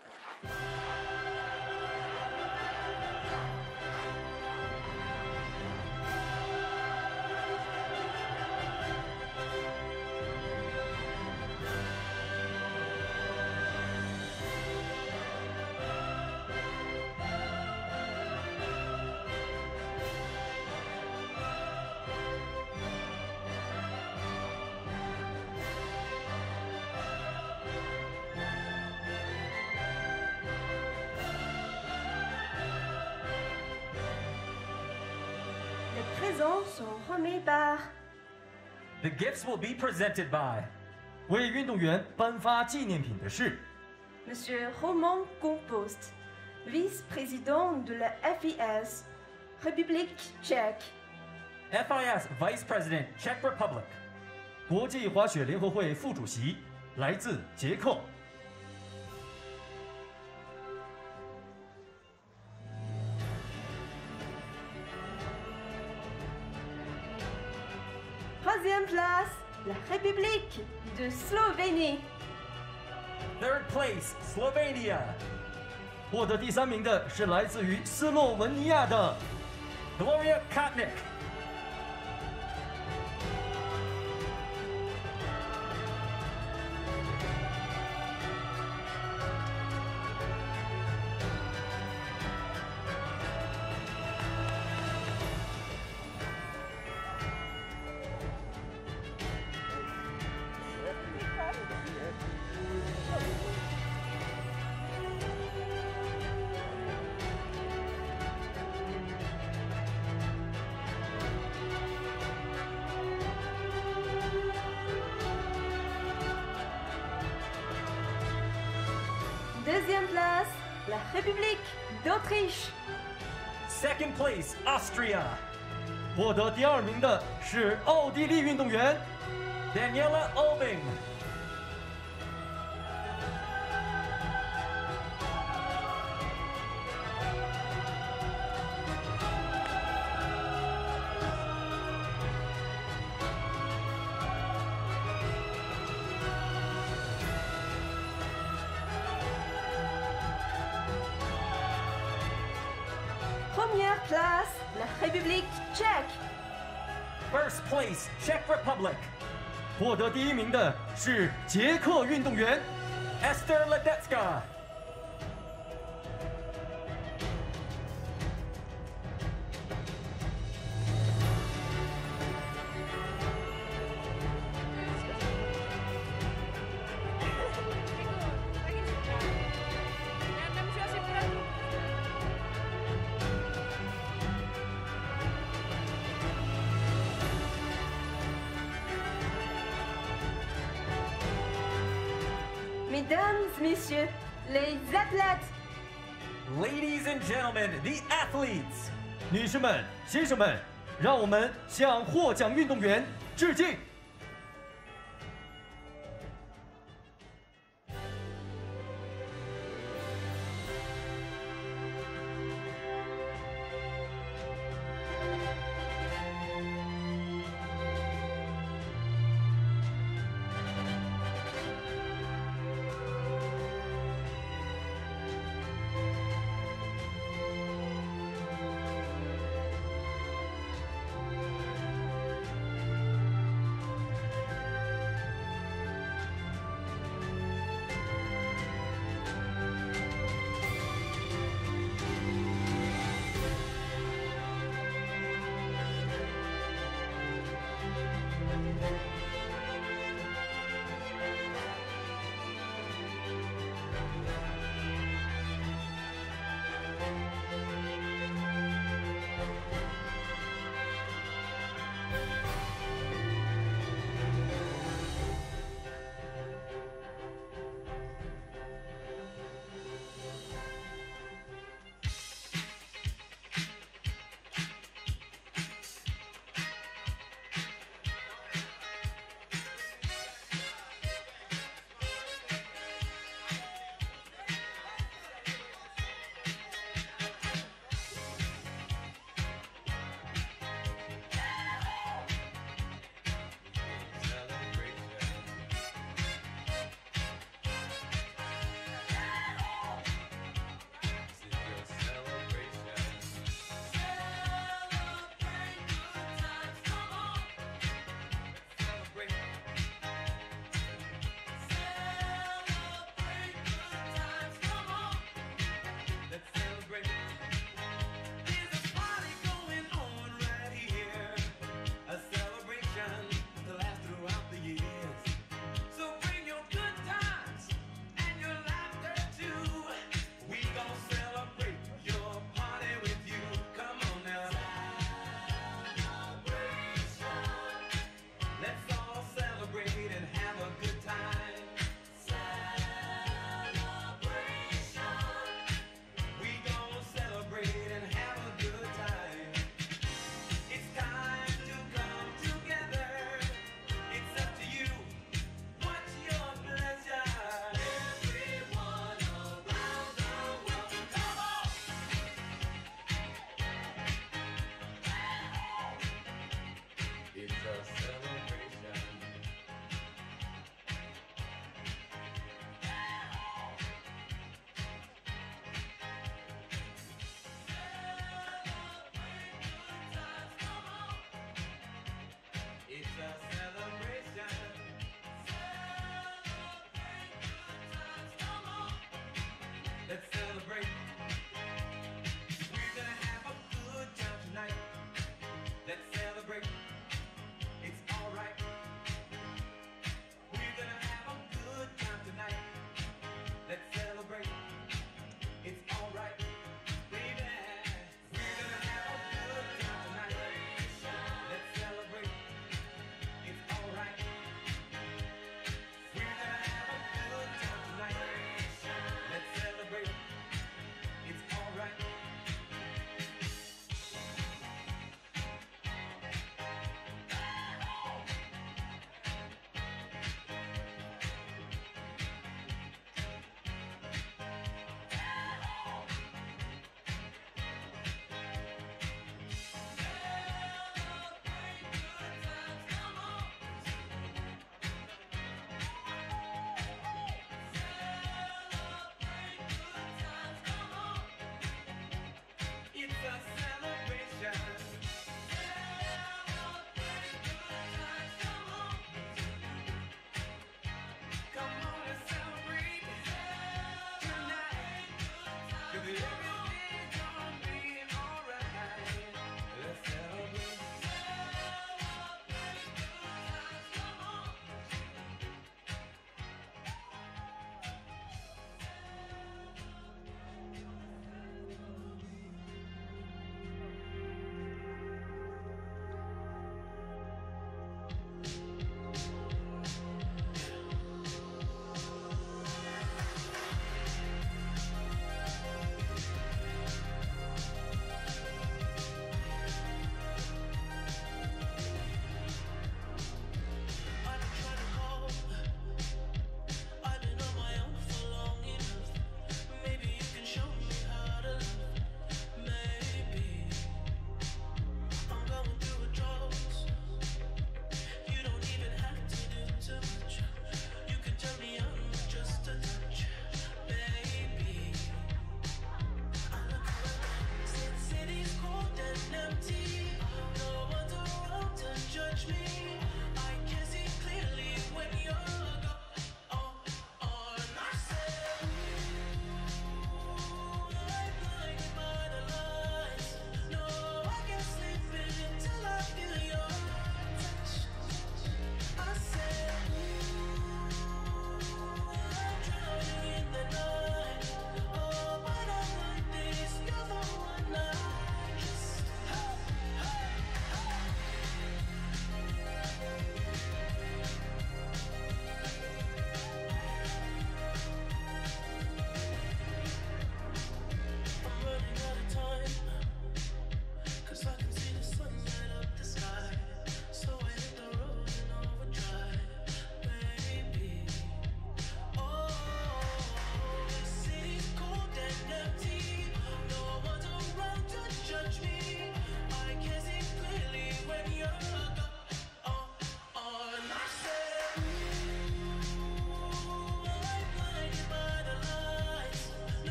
S7: Les présents sont remis par
S5: The gifts will be presented by
S2: 为运动员颁发纪念品的是
S7: Monsieur Roman Compost, vice-président de la FIS, République tchèque.
S5: FIS Vice President, Czech Republic.
S2: 国际滑雪联合会副主席，来自捷克。
S7: Troisième place, la République de Slovénie.
S5: Third place, Slovenia.
S2: 获得第3名的是来自于斯洛文尼亚的
S5: Gloria Kotnik.
S7: Deuxième place, la République d'Autriche.
S5: Second place, Austria.
S2: 获得第2名的是奥地利运动员
S5: Daniela Olbing.
S7: Première place, la République tchèque.
S5: First place, Czech Republic.
S2: 获得第1名的是捷克运动员
S5: Esther Ledecka.
S7: Mesdames, Messieurs, les athlètes.
S5: Ladies and gentlemen, the athletes.
S2: 女士们、先生们，让我们向获奖运动员致敬。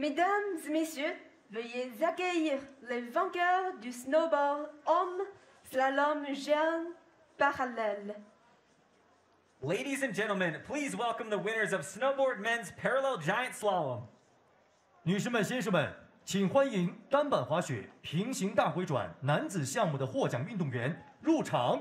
S7: Mesdames et messieurs, veuillez accueillir les vainqueurs du snowboard homme slalom géant parallèle.
S5: Ladies and gentlemen, please welcome the winners of Snowboard Men's Parallel Giant Slalom.
S2: 女士们、先生们，请欢迎单板滑雪平行大回转男子项目的获奖运动员入场。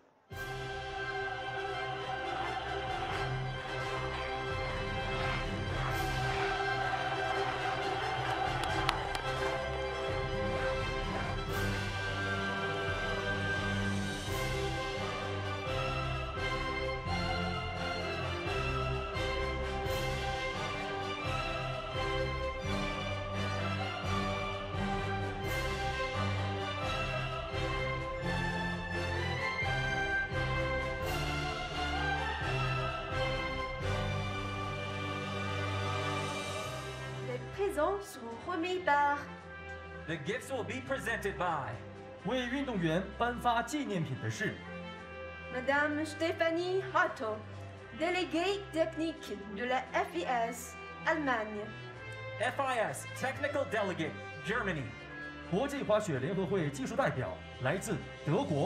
S7: Les présents seront remis par
S5: The gifts will be presented by
S2: 为运动员颁发纪念品的是
S7: Madame Stéphanie Hatto, déléguée technique de la FIS Allemagne.
S5: FIS Technical Delegate, Germany.
S2: 国际滑雪联合会技术代表，来自德国。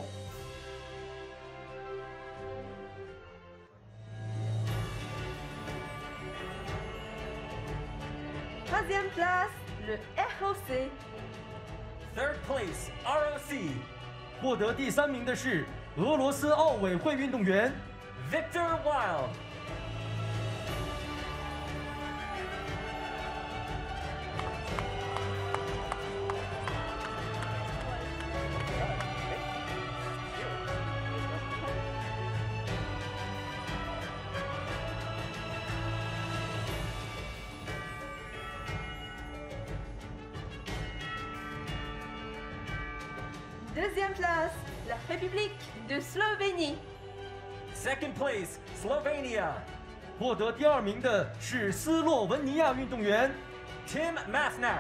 S7: Troisième place, le ROC.
S5: Third place, ROC.
S2: 获得第3名的是俄罗斯奥委会运动员
S5: Victor Wild.
S7: Deuxième place, la République de Slovénie.
S5: Second place, Slovenia.
S2: 获得第2名的是斯洛文尼亚运动员
S5: Tim Masnak.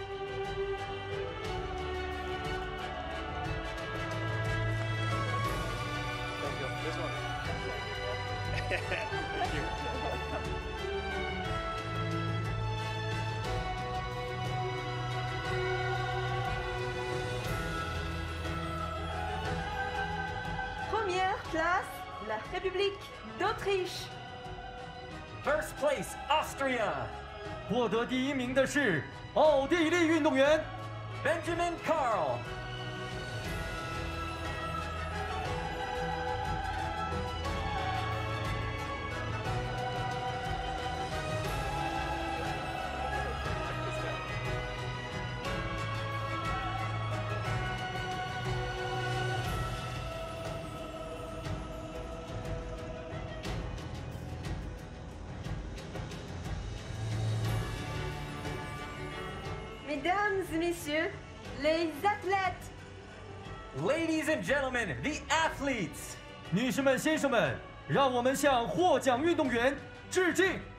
S7: Première place, la République d'Autriche.
S5: First place, Austria.
S2: 获得第1名的是奥地利运动员
S5: Benjamin Carl.
S7: Mesdames et messieurs, les athlètes.
S5: Ladies and gentlemen, the athletes.
S2: 女士们、先生们，让我们向获奖运动员致敬。